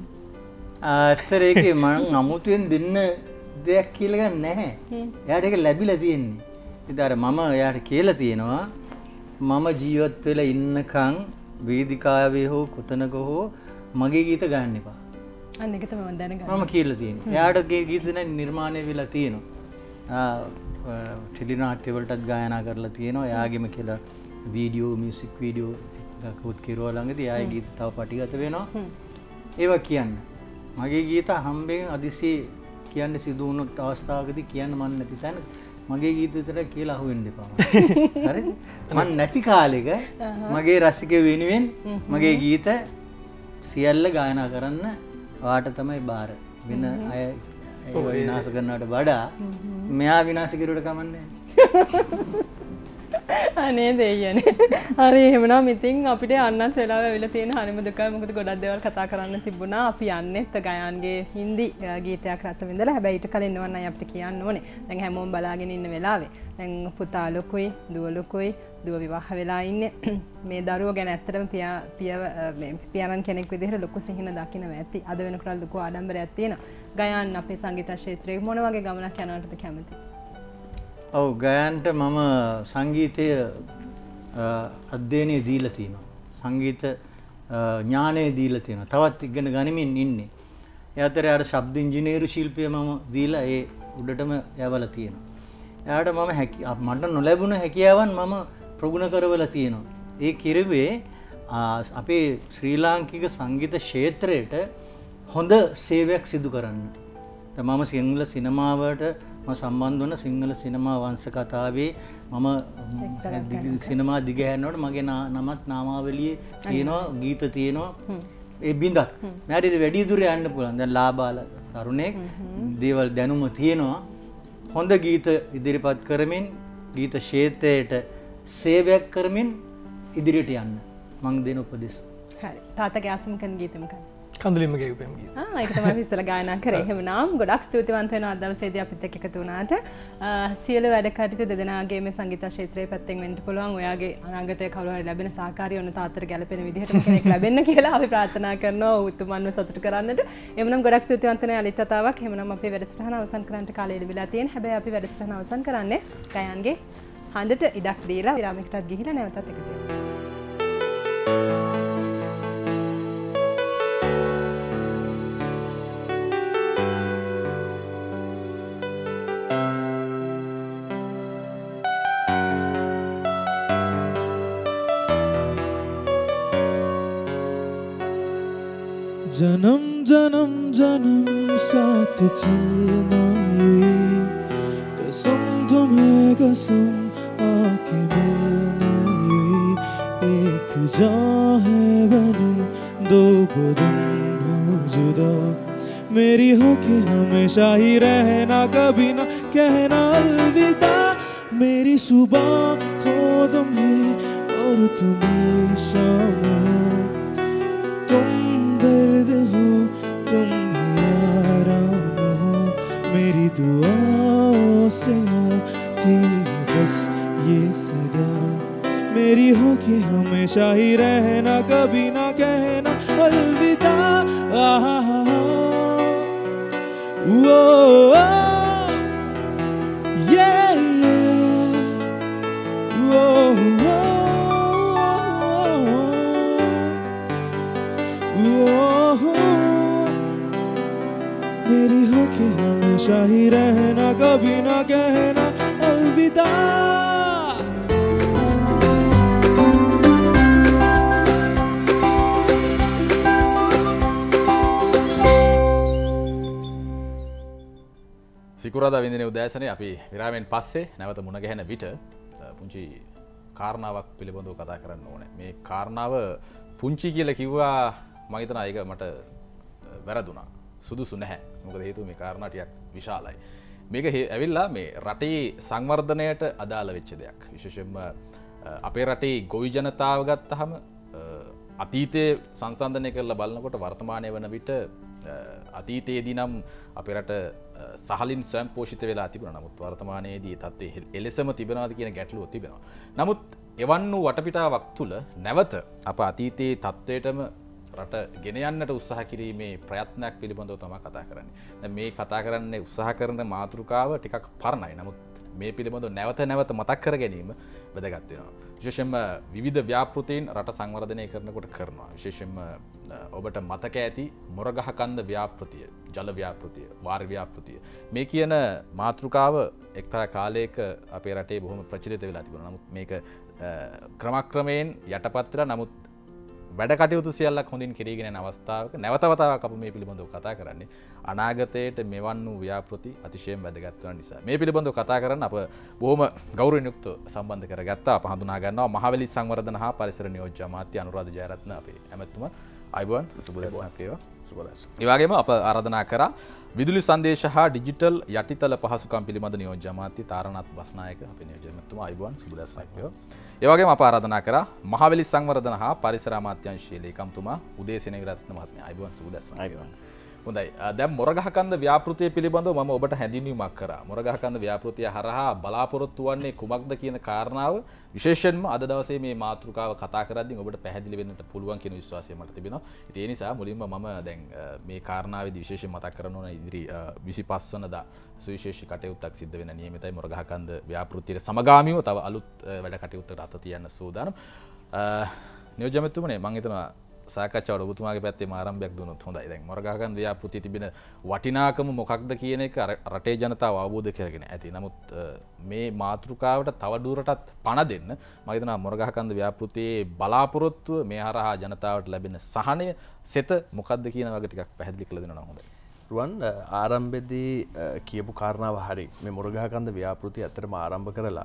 ඇත්තට ඒකේ මම අමුතුවෙන් දෙන්න දෙයක් කියලා ගන්න නැහැ. එයාට ඒක ලැබිලා තියෙන්නේ. ඉතින් අර මම එයාට කියලා තියෙනවා මම ජීවත් වෙලා ඉන්නකන් වේදිකාවේ හෝ කොතනක හෝ මගේ ගීත ගන්න එපා. අන්න ඒක තමයි මම දැනගන්නේ. මම කියලා තියෙනවා. එයාට ගීත නිර්මාණය වෙලා තියෙනවා. ටෙලිනාට්‍ය වලටත් ගායනා කරලා තියෙනවා. එයාගෙම කියලා වීඩියෝ මියුසික් වීඩියෝ එකකුත් කිරුවා ළඟදී එයාගේ ගීත තව පටිගත වෙනවා. ඒවා කියන්න. මගේ ගීත හම්බෙන් අදිසි කියන්න සිදු වුණොත් අවස්ථාවකදී කියන්න මන් නැති තැන මගේ ගීත විතර කියලා අහුවෙන්න එපා. හරිද? මන් නැති කාලෙක මගේ රසික වෙනුවෙන් මගේ ගීත සියල්ල ගායනා කරන්න වාට තමයි බාර. වෙන අය විනාශ කරනවට වඩා මෙයා විනාශ කරුවට කමන්නේ. අනේ දෙයියනේ. හරි එහෙමනම් ඉතින් අපිට යන්නත් වෙලාව ඇවිල්ලා තියෙන හරිම දුකයි. මොකද ගොඩක් දේවල් කතා කරන්න තිබුණා. අපි යන්නෙත් ගයාන්ගේ හින්දි ගීතයක් රස විඳලා. හැබැයි ඊට කලින් නෝන අය අපිට කියන්න ඕනේ. දැන් හැමෝම බලාගෙන ඉන්න වෙලාවේ. දැන් පුතා ලොකුයි, දුව ලොකුයි, දුව විවාහ වෙලා ඉන්නේ. මේ දරුවෝ ගැන ඇත්තටම පියාණන් කෙනෙක් විදිහට ලොකු සිහින දකින්න ඇති. අද වෙනකොට ලොකු ආඩම්බරයක් තියෙනවා. ගයාන් අපේ සංගීත ශාස්ත්‍රයේ මොන වගේ ගමනක් යනවටද කැමති? ඔව් ගයන්ට මම සංගීතය අධ්‍යයනය දීලා තියෙනවා. සංගීත ඥානය දීලා තියෙනවා. තවත් ඉගෙන ගනිමින් ඉන්නේ. ඒ අතරේ අර ශබ්ද ඉංජිනේරු ශිල්පය මම දීලා ඒ උඩටම යවලා තියෙනවා. එයාට මම මට නොලැබුණ හැකියාවන් මම ප්‍රගුණ කරවලා තියෙනවා. ඒ කිරුවේ අපේ ශ්‍රී ලාංකික සංගීත ක්ෂේත්‍රයට හොඳ සේවයක් සිදු කරන්න. මම සිංහල සිනමාවට සම්බන්ධ වන සිංහල සිනමා වංශ කතාවේ මම සිනමා දිගහැරනකොට මගේ නමත් නාමාවලියේ තියෙනවා ගීත තියෙනවා ඒ බින්දක් මට ඉතින් වැඩි දුර යන්න පුළුවන් දැන් ලාබාල තරුණෙක් දේවල් දැනුම තියෙනවා හොඳ ගීත ඉදිරිපත් කරමින් ගීත ක්ෂේත්‍රයට සේවයක් කරමින් ඉදිරියට යන්න මම දෙන උපදෙස් හරි තාත්තගේ ආසම කරන ගීත මොකක්ද කඳුලින්ම ගෙවපෙම් ගීත. ඒක තමයි ඉස්සලා ගායනා කරේ. එහෙමනම් ගොඩක් ස්තුතිවන්ත වෙනවා අද දවසේදී අපිත් එක්ක එකතු වුණාට. සියලු වැඩ කටයුතු දෙදෙනාගේ මේ සංගීත ක්ෂේත්‍රයේ පැත්තෙන් වෙන්න පුළුවන්. ඔයාගේ අනාගතයේ කවුරු හරි ලැබෙන සහකාරිය ඔන්න තාත්තට ගැලපෙන විදිහටම කෙනෙක් ලැබෙන්න කියලා අපි ප්‍රාර්ථනා කරනවා උතුමන්ව සතුටු කරන්නට. එහෙමනම් ගොඩක් ස්තුතිවන්ත වෙනවා අලිත් තතාවක්. එහෙමනම් අපේ වැඩසටහන අවසන් කරන්නට කාලය ලැබිලා තියෙන. හැබැයි අපි වැඩසටහන අවසන් කරන්නේ ගයාන්ගේ හඬට ඉඩක් දීලා විරාමයකටත් ගිහිලා නැවතත් එකතු වෙනවා. जन्म जन्म जन्म साथ चलना ये कसम तुम्हें कसम आके मिलना ये एक जहाँ है बने दो बदन हो जुदा मेरी हो के हमेशा ही रहना कभी ना कहना अलविदा मेरी सुबह हो तुम्हें और तुम्हें शाम हो तुम दर्द हो तुम आराम हो मेरी दुआओं से आती है बस ये सदा मेरी हो के हमेशा ही रहना कभी ना कहना अलविदा मेरी हो के हमेशा ही रहना कभी ना कहना अलविदा සිකුරාදා වින්දිනේ උදෑසනේ අපි විරාමයෙන් පස්සේ නැවත මුණ ගැහෙන විට පුංචි කාරණාවක් පිළිබඳව කතා කරන්න ඕනේ. මේ කාරණාව පුංචි කියලා කිව්වා මම හිතනවා ඒක මට වැරදුනා. සුදුසු නැහැ. මොකද හේතුව මේ කාරණා ටිකක් විශාලයි. මේක ඇවිල්ලා මේ රටේ සංවර්ධනයට අදාළ වෙච්ච දෙයක්. විශේෂයෙන්ම අපේ රටේ ගොවි ජනතාව ගත්තහම අතීතයේ සංසන්දනය කරලා බලනකොට වර්තමානයේ වන විට අතීතයේදී නම් අපේ රට සහලින් ස්වයං පෝෂිත වෙලා තිබුණා. නමුත් වර්තමානයේදී තත්ත්වය එලෙසම තිබෙනවාද කියන ගැටලුව තිබෙනවා. නමුත් එවන් වූ වටපිටාවක් තුළ නැවත අප අතීතයේ තත්ත්වයටම රට ගෙන යන්නට උත්සාහ කිරීමේ ප්‍රයත්නයක් පිළිබඳව තමයි කතා කරන්නේ. දැන් මේ කතා කරන්නේ උත්සාහ කරන මාතෘකාව ටිකක් පරණයි. නමුත් මේ පිළිබඳව නැවත නැවත මතක් කර ගැනීම වැදගත් වෙනවා. විශේෂයෙන්ම විවිධ ව්‍යාපෘතීන් රට සංවර්ධනය කරනකොට කරනවා. විශේෂයෙන්ම ඔබට මතක ඇති මොරගහකන්ද ව්‍යාපෘතිය, ජල ව්‍යාපෘතිය, වාර ව්‍යාපෘතිය. මේ කියන මාතෘකාව එක්තරා කාලයක අපේ රටේ බොහොම ප්‍රචලිත වෙලා තිබුණා. නමුත් මේක ක්‍රමක්‍රමයෙන් යටපත් වෙලා නමුත් වැඩ කටයුතු සියල්ලක් හොඳින් කෙරීගෙන යන අවස්ථාවක නැවත වතාවක් අප මේ පිළිබඳව කතා කරන්නේ අනාගතයට මෙවන් වූ ව්‍යාපෘති අතිශයින් වැදගත් වෙන නිසා. මේ පිළිබඳව කතා කරන්න අප බොහොම ගෞරවයෙන් යුක්තව සම්බන්ධ කරගත්තා. අප හඳුනා ගන්නවා මහවැලි සංවර්ධන හා පරිසර නියෝජ්‍ය අමාත්‍ය අනුරාධ ජයරත්න අපේ ඇමතුමා. අයිබෝන් සුබදැසක් වේවා. සුබදැසක්. ඒ වගේම අප ආරාධනා කරා විදුලි සංදේශ හා ඩිජිටල් යටිතල පහසුකම් පිළිබඳ නියෝජ්‍ය අමාත්‍ය තාරනාත් බස්නායක අපේ නියෝජ්‍ය ඇමතුමා. අයිබෝන් සුබදැසක් වේවා. ඒ වගේම අප ආරාධනා කරා මහවැලි සංවර්ධන හා පරිසර අමාත්‍යාංශයේ ලේකම්තුමා උදේ සෙනවිරත්න මහත්මයා. අයිබෝන් සුබදැසක්. අයිබෝන්. හොඳයි. දැන් මොරගහකන්ද ව්‍යාපෘතිය පිළිබඳව මම ඔබට හැඳින්වීමක් කරා. මොරගහකන්ද ව්‍යාපෘතිය හරහා බලාපොරොත්තු වන්නේ කුමක්ද කියන කාරණාව විශේෂයෙන්ම අද දවසේ මේ මාතෘකාව කතා කරද්දී ඔබට පැහැදිලි වෙන්නට පුළුවන් කියන විශ්වාසය මට තිබෙනවා. ඒ නිසා මුලින්ම මම දැන් මේ කාරණාවේදී විශේෂයෙන් මතක් කරන්න ඕන ඉදිරි 25 වෙනිදා සුවිශේෂී කටයුත්තක් සිද්ධ වෙන නියමිතයි මොරගහකන්ද ව්‍යාපෘතියට සමගාමීව තව අලුත් වැඩ කටයුත්තකට අත තියන්න සූදානම්. නියෝජ්‍ය ඇමතුමනේ මම හිතනවා සාකච්ඡාවට ඔබතුමාගේ පැත්තේම ආරම්භයක් දුන්නොත් හොඳයි. දැන් මොරගහකන්ද ව්‍යාපෘතියේ තිබෙන වටිනාකම මොකක්ද කියන එක රටේ ජනතාව අවබෝධ කරගෙන ඇති. නමුත් මේ මාතෘකාවට තව දුරටත් පණ දෙන්න මම හිතනවා මොරගහකන්ද ව්‍යාපෘතියේ බලාපොරොත්තුව මේ හරහා ජනතාවට ලැබෙන සහනය සෙත මොකක්ද කියන වගේ ටිකක් පැහැදිලි කරලා දෙනවා නම් හොඳයි. රුවන් ආරම්භයේදී කියපු කාරණාව හරි. මේ මොරගහකන්ද ව්‍යාපෘතිය ඇත්තටම ආරම්භ කරලා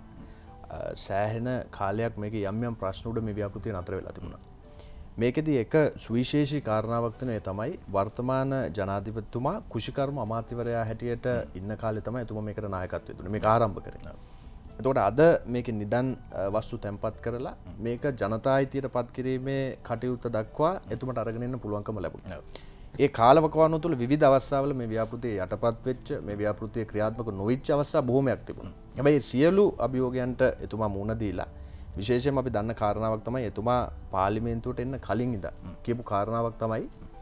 සෑහෙන කාලයක් මේකේ යම් යම් ප්‍රශ්න උඩ මේ ව්‍යාපෘතිය නතර වෙලා තිබුණා. මේකෙදී එක සුවිශේෂී කාරණාවක් තමයි වර්තමාන ජනාධිපතිතුමා කුෂිකර්ම අමාත්‍යවරයා හැටියට ඉන්න කාලේ තමයි එතුමා මේකට නායකත්වය දුන්නේ. මේක ආරම්භ කරේ. එතකොට අද මේකේ නිදන් වස්තු තැන්පත් කරලා මේක ජනතා අයිතියට පත් කිරීමේ කටයුත්ත දක්වා එතුමට අරගෙන එන්න පුළුවන්කම ලැබුණා. ඒ කාලවකවානුව තුළ විවිධ අවස්ථාවල මේ ව්‍යාපෘතිය යටපත් වෙච්ච මේ ව්‍යාපෘතිය ක්‍රියාත්මක නොවිච්ච අවස්ථා බොහොමයක් තිබුණා. හැබැයි සියලු අභියෝගයන්ට එතුමා මුහුණ දීලා විශේෂයෙන්ම අපි දන්න කාරණාවක් තමයි එතුමා පාර්ලිමේන්තුවට එන්න කලින් ඉඳන් කියපු කාරණාවක් තමයි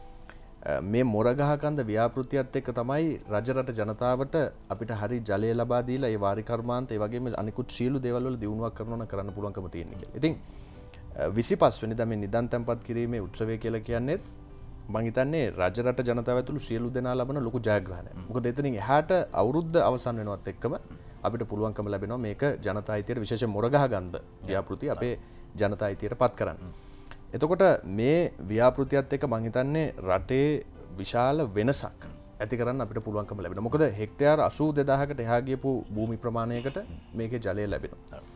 මේ මොරගහකන්ද ව්‍යාපෘතියත් එක්ක තමයි රජරට ජනතාවට අපිට හරි ජලය ලබා දීලා ඒ වාරි කර්මාන්ත ඒ වගේම අනිකුත් සියලු දේවල් වල දියුණුවක් කරනවා නම් කරන්න පුළුවන්කම තියෙන්නේ කියලා. ඉතින් 25 වෙනිදා මේ නිදන් තැන්පත් කිරීමේ උත්සවය කියලා කියන්නේ මම හිතන්නේ රජරට ජනතාව ඇතුළු සියලු දෙනා ලබන ලොකු ජයග්‍රහණයක්. මොකද එතනින් එහාට අවුරුද්ද අවසන් වෙනවත් එක්කම අපිට පුළුවන්කම ලැබෙනවා මේක ජනතා අයිතියට විශේෂයෙන් මොරගහකන්ද ව්‍යාපෘතිය අපේ ජනතා අයිතියට පත් කරන්න. එතකොට මේ ව්‍යාපෘතියත් එක්ක මම හිතන්නේ රටේ විශාල වෙනසක් ඇති කරන්න අපිට පුළුවන්කම ලැබෙනවා. මොකද හෙක්ටයාර 82000කට එහා ගියපු භූමි ප්‍රමාණයකට මේකේ ජලය ලැබෙනවා.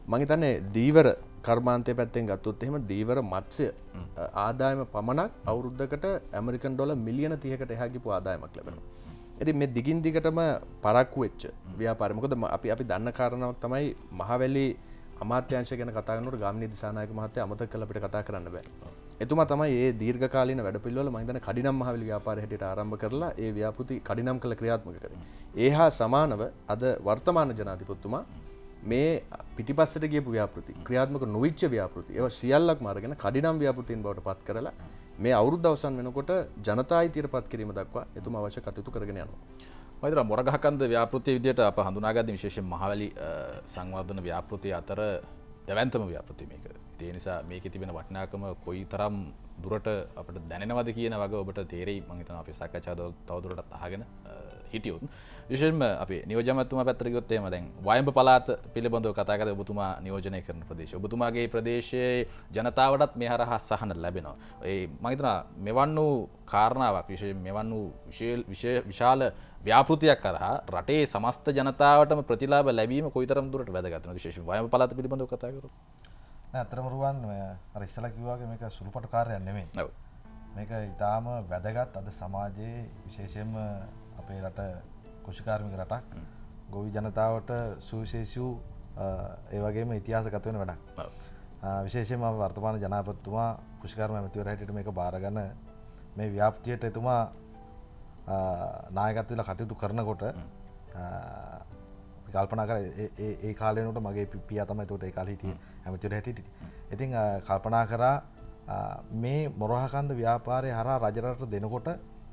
මං හිතන්නේ දීවර කර්මාන්තය පැත්තෙන් ගත්තොත් එහෙම දීවර මත්ස්‍ය ආදායම පමණක් අවුරුද්දකට ඇමරිකන් ඩොලර් මිලියන 30කට එහා ගිහපු ආදායමක් ලැබෙනවා. ඉතින් මේ දිගින් දිගටම පරක්කු වෙච්ච ව්‍යාපාරය. මොකද අපි දන්න කාරණාවක් තමයි මහවැලි අමාත්‍යාංශය ගැන කතා කරනකොට ගාමිණී දිසානායක මහත්තයා අමතක කරලා අපිට කතා කරන්න බෑ. එතුමා තමයි මේ දීර්ඝකාලීන වැඩපිළිවෙල මම හිතන්නේ කඩිනම් මහවැලි ව්‍යාපාරය හැටියට ආරම්භ කරලා ඒ ව්‍යාපෘති කඩිනම් කළ ක්‍රියාත්මක කරේ. ඒ හා සමානව අද වර්තමාන ජනාධිපතිතුමා මේ පිටිපස්සට ගියපු ව්‍යාපෘති ක්‍රියාත්මක නොවිච්ච ව්‍යාපෘති ඒවා සියල්ලක්ම අරගෙන කඩිනම් ව්‍යාපෘතීන් බවට පත් කරලා මේ අවුරුද්ද අවසන් වෙනකොට ජනතා අයිතියට පත් කිරීම දක්වා එතුමා අවශ්‍ය කටයුතු කරගෙන යනවා. මයිදර මොරගහකන්ද ව්‍යාපෘතිය විදිහට අප හඳුනාගත්තේ විශේෂයෙන් මහවැලි සංවර්ධන ව්‍යාපෘතිය අතර දැවැන්තම ව්‍යාපෘතිය මේක. ඒ නිසා මේකේ තිබෙන වටිනාකම කොයිතරම් දුරට අපිට දැනෙනවද කියන වගේ ඔබට තේරෙයි මම හිතනවා අපි සාකච්ඡාව තවදුරටත් අහගෙන හිටියොත්. විශේෂයෙන්ම අපි නියෝජ්‍ය අමාත්‍යතුමා පැත්තට ගියොත් එහෙම දැන් වයඹ පළාත පිළිබඳව කතා කරලා ඔබතුමා නියෝජනය කරන ප්‍රදේශය. ඔබතුමාගේ ප්‍රදේශයේ ජනතාවටත් මේ හරහා සහන ලැබෙනවා. ඒ මම හිතනවා මෙවන් වූ කාරණාවක් විශේෂයෙන් මෙවන් වූ විශාල ව්‍යාපෘතියක් කරහා රටේ සමස්ත ජනතාවටම ප්‍රතිලාභ ලැබීම කොයිතරම් දුරට වැදගත් වෙනවද විශේෂයෙන් වයඹ පළාත පිළිබඳව කතා කරමු. ඇත්තටම රුවන් අර ඉස්සලා කිව්වා වගේ මේක සුළුපටු කාර්යයක් නෙමෙයි. ඔව්. මේක ඊටාම වැදගත් අද සමාජයේ විශේෂයෙන්ම අපේ රට කෘෂිකාර්මික රටක්. ගොවි ජනතාවට සුවිශේෂී වූ ඒ වගේම ඉතිහාසගත වෙන වැඩක්. ඔව්. විශේෂයෙන්ම වර්තමාන ජනාධිපතිතුමා කෘෂිකාර්ම ඇමතිවරයා හැටියට මේක බාරගෙන මේ ව්‍යාපෘතියට එතුමා නායකත්වයෙන් කටයුතු කරනකොට කල්පනා කර ඒ කාලේනට මගේ පියා තමයි ඒකට ඒ කාලේ හිටියේ ඇමතිවරයා හැටියට. ඉතින් කල්පනා කරා මේ මොරහකන්ද ව්‍යාපාරය හරහා රජරට දෙනකොට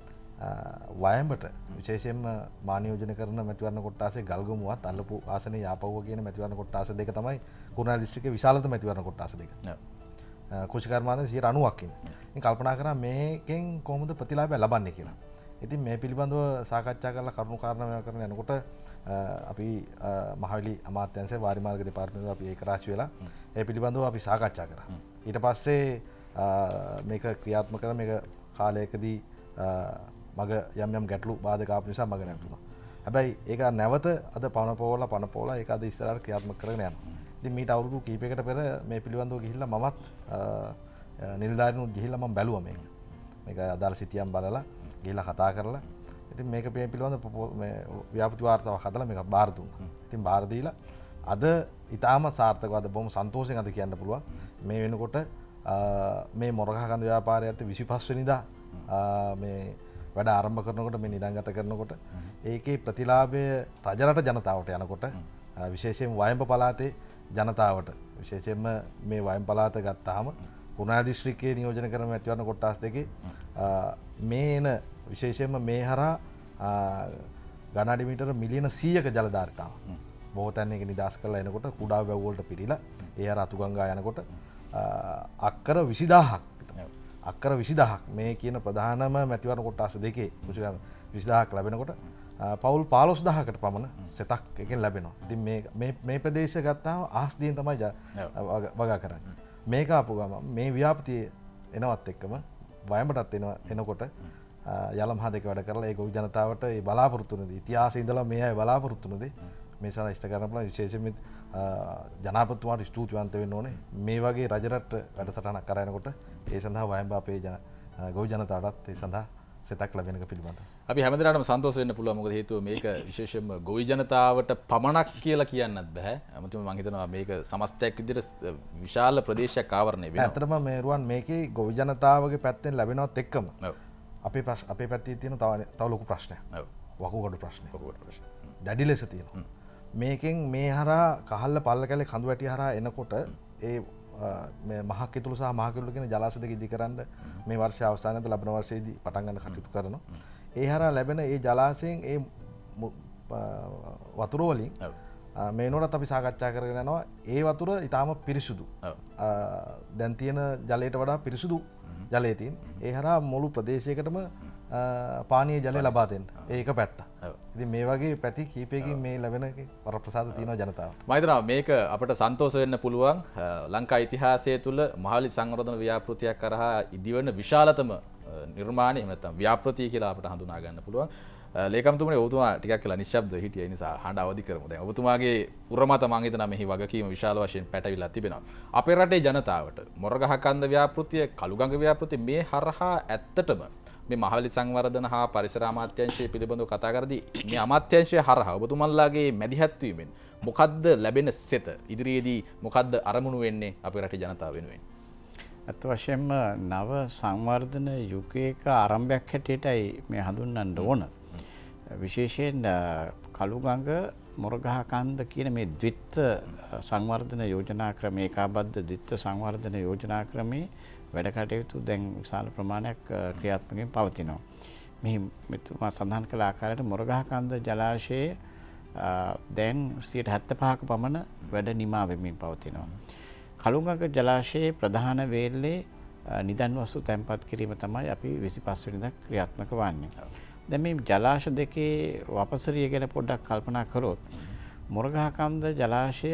වයඹට විශේෂයෙන්ම මානියෝජන කරන මැතිවරණ කොට්ටාසේ ගල්ගමුවත් අල්ලපු ආසනයේ යාපව්ව කියන මැතිවරණ කොට්ටාස දෙක තමයි කුරුණෑගල දිස්ත්‍රික්කයේ විශාලතම මැතිවරණ කොට්ටාස දෙක. කෘෂිකර්මාන්තයේ 90%ක් ඉන්නේ. ඉතින් කල්පනා කරා මේකෙන් කොහොමද ප්‍රතිලාභය ලබන්නේ කියලා. ඉතින් මේ පිළිබඳව සාකච්ඡා කරලා කරුණු කාරණා මේවා කරන යනකොට අපි මහවැලි අමාත්‍යාංශයේ වාරි මාර්ග දෙපාර්තමේන්තුව අපි ඒක රාශි වෙලා ඒ පිළිබඳව අපි සාකච්ඡා කරා. ඊට පස්සේ මේක ක්‍රියාත්මක කරන මේක කාලයකදී මග යම් ගැටලු බාධක ආපු නිසා මග නැවතුණා. හැබැයි ඒක නැවත අද පනපෝලා ඒක අද ඉස්සරහට ක්‍රියාත්මක කරගෙන යනවා. ඉතින් මීට අවුරුදු කිහිපයකට පෙර මේ පිළිබඳව ගිහිල්ලා මමත් නිලධාරීනුත් ගිහිල්ලා මම බැලුවා මේක. මේක අදාළ සිතියම් බලලා ගිහිල්ලා කතා කරලා ඉතින් මේක පිළිබඳව මේ ව්‍යාපෘති වාර්තාවක් හදලා මේක බාර දුන්නා. ඉතින් බාර දීලා අද ඊටාම සාර්ථකව අද බොහොම සන්තෝෂෙන් අද කියන්න පුළුවන් මේ වෙනකොට මේ මොරගහකන්ද ව්‍යාපාරයට 25 වෙනිදා මේ වැඩ ආරම්භ කරනකොට මේ නිදන්ගත කරනකොට ඒකේ ප්‍රතිලාභය රජරට ජනතාවට යනකොට විශේෂයෙන් වයඹ පළාතේ ජනතාවට විශේෂයෙන්ම මේ වයඹ පළාත ගත්තාම කුරුණෑගල දිස්ත්‍රික්කයේ නියෝජනය කරන මැතිවරණ කොට්ටාස් දෙකේ මේ එන විශේෂයෙන්ම මේ හරහා ගණඩි මීටර මිලියන 100ක ජල ධාරිතාව බොහෝ තැන් එක නිදාස් කරලා එනකොට කුඩා වැව් වලට පිරීලා ඒ හරහා අතුගංගා යනකොට අක්කර 20000ක් අක්කර 20000ක් මේ කියන ප්‍රධානම මැතිවරණ කොට්ටාස දෙකේ 20000ක් ලැබෙනකොට පවුල් 15000කට පමණ සෙතක් එකෙන් ලැබෙනවා. ඉතින් මේ ප්‍රදේශය ගත්තාම ආස් දින තමයි වගා කරන්නේ. මේක ආපු ගම මේ ව්‍යාපෘතිය එනවත් එක්කම වයඹටත් එනකොට යලම් හදක වැඩ කරලා ඒ ගොවි ජනතාවට ඒ බලාපොරොත්තු වෙනදී ඉතිහාසයේ ඉඳලා මේ අය බලාපොරොත්තු වෙනදී මේ සඳහා ඉෂ්ට කරන්න පුළුවන් විශේෂයෙන්ම ජනාධිපතිතුමාට ස්තුතිවන්ත වෙන්න ඕනේ මේ වගේ රජරට වැඩසටහනක් කරනකොට ඒ සඳහා වයඹ අපේ ගොවි ජනතාවටත් ඒ සඳහා සෙතක් ලැබෙන එක පිළිබඳව අපි හැමදෙනාටම සන්තෝෂ වෙන්න පුළුවන්. මොකද හේතුව මේක විශේෂයෙන්ම ගොවි ජනතාවට පමණක් කියලා කියන්නත් බෑ. අමුතුම මම හිතනවා මේක සමස්තයක් විදිහට විශාල ප්‍රදේශයක් ආවරණය වෙනවා. ඇත්තටම මේ රුවන් මේකේ ගොවි ජනතාවගේ පැත්තෙන් ලැබෙනවත් එක්කම අපේ පැත්තේ තියෙන තව ලොකු ප්‍රශ්නයක්. වකුගඩු ප්‍රශ්නය. දැඩි ලෙස තියෙනවා. මේකෙන් මේ හරහා කහල්ල පල්ල කැලේ කඳු වැටිය හරහා එනකොට ඒ මහා කිතුළු සහ මහා කිතුළු කියන ජලාශ දෙක ඉදි කරන්න මේ වර්ෂය අවසානයේදී ලබන වර්ෂයේදී පටන් ගන්න කටයුතු කරනවා. ඒ හරහා ලැබෙන ඒ ජලාශයෙන් ඒ වතුර වලින් මේ නෝනත් අපි සාකච්ඡා කරගෙන යනවා. ඒ වතුර ඊටාම පිරිසුදු. දැන් තියෙන ජලයට වඩා පිරිසුදු ජලයේ තියෙන. ඒ හරහා මුළු ප්‍රදේශයකටම පානීය ජලය ලබා දෙන්න. ඒක පැත්ත. ඉතින් මේ වගේ පැති කීපයකින් මේ ලැබෙන වරප්‍රසාද තියෙනවා ජනතාවට. මම හිතනවා මේක අපිට සන්තෝෂ වෙන්න පුළුවන්. ලංකා ඉතිහාසය තුළ මහවැලි සංවර්ධන ව්‍යාපෘතියක් කරහා ඉදිවන විශාලතම නිර්මාණය එහෙම නැත්නම් ව්‍යාපෘතිය කියලා අපිට හඳුනා ගන්න පුළුවන්. ලේකම්තුමනි ඔබතුමා ටිකක් කියලා නිශ්ශබ්ද හිටිය නිසා හඬ අවදි කරමු. දැන් ඔබතුමාගේ උරමත මම හිතනවා මෙහි වගකීම විශාල වශයෙන් පැටවිලා තිබෙනවා. අපේ රටේ ජනතාවට මොරගහකන්ද ව්‍යාපෘතිය, කළුගඟ ව්‍යාපෘතිය මේ හරහා ඇත්තටම මේ මහවැලි සංවර්ධන හා පරිසර අමාත්‍යාංශය පිළිබඳව කතා කරද්දී මේ අමාත්‍යාංශය හරහා ඔබතුමන්ලාගේ මැදිහත් වීමෙන් මොකද්ද ලැබෙන සෙත? ඉදිරියේදී මොකද්ද අරමුණු වෙන්නේ අපේ රටේ ජනතාව වෙනුවෙන්? අත් වශයෙන්ම නව සංවර්ධන යුගයක ආරම්භයක් හැටියටයි මේ හඳුන්වන්න ඕන. විශේෂයෙන් කළුගඟ මොරගහකන්ද කියන මේ ද්විත්ව සංවර්ධන යෝජනා ක්‍රමයේ ඒකාබද්ධ ද්විත්ව සංවර්ධන යෝජනා ක්‍රමයේ වැඩ කටයුතු දැන් විශාල ප්‍රමාණයක් ක්‍රියාත්මකව පවතිනවා. මෙහි මෙතුමා සඳහන් කළ ආකාරයට මොරගහකන්ද ජලාශයේ දැන් 75%ක පමණ වැඩ නිමා වෙමින් පවතිනවා. කළුගඟ ජලාශයේ ප්‍රධාන වේල්ලේ නිදන් වස්තු තැන්පත් කිරීම තමයි අපි 25 වෙනිදා ක්‍රියාත්මක වන්නේ. දැන් මේ ජලාශ දෙකේ වපසරිය ගැන පොඩ්ඩක් කල්පනා කරොත් මොරගහකන්ද ජලාශය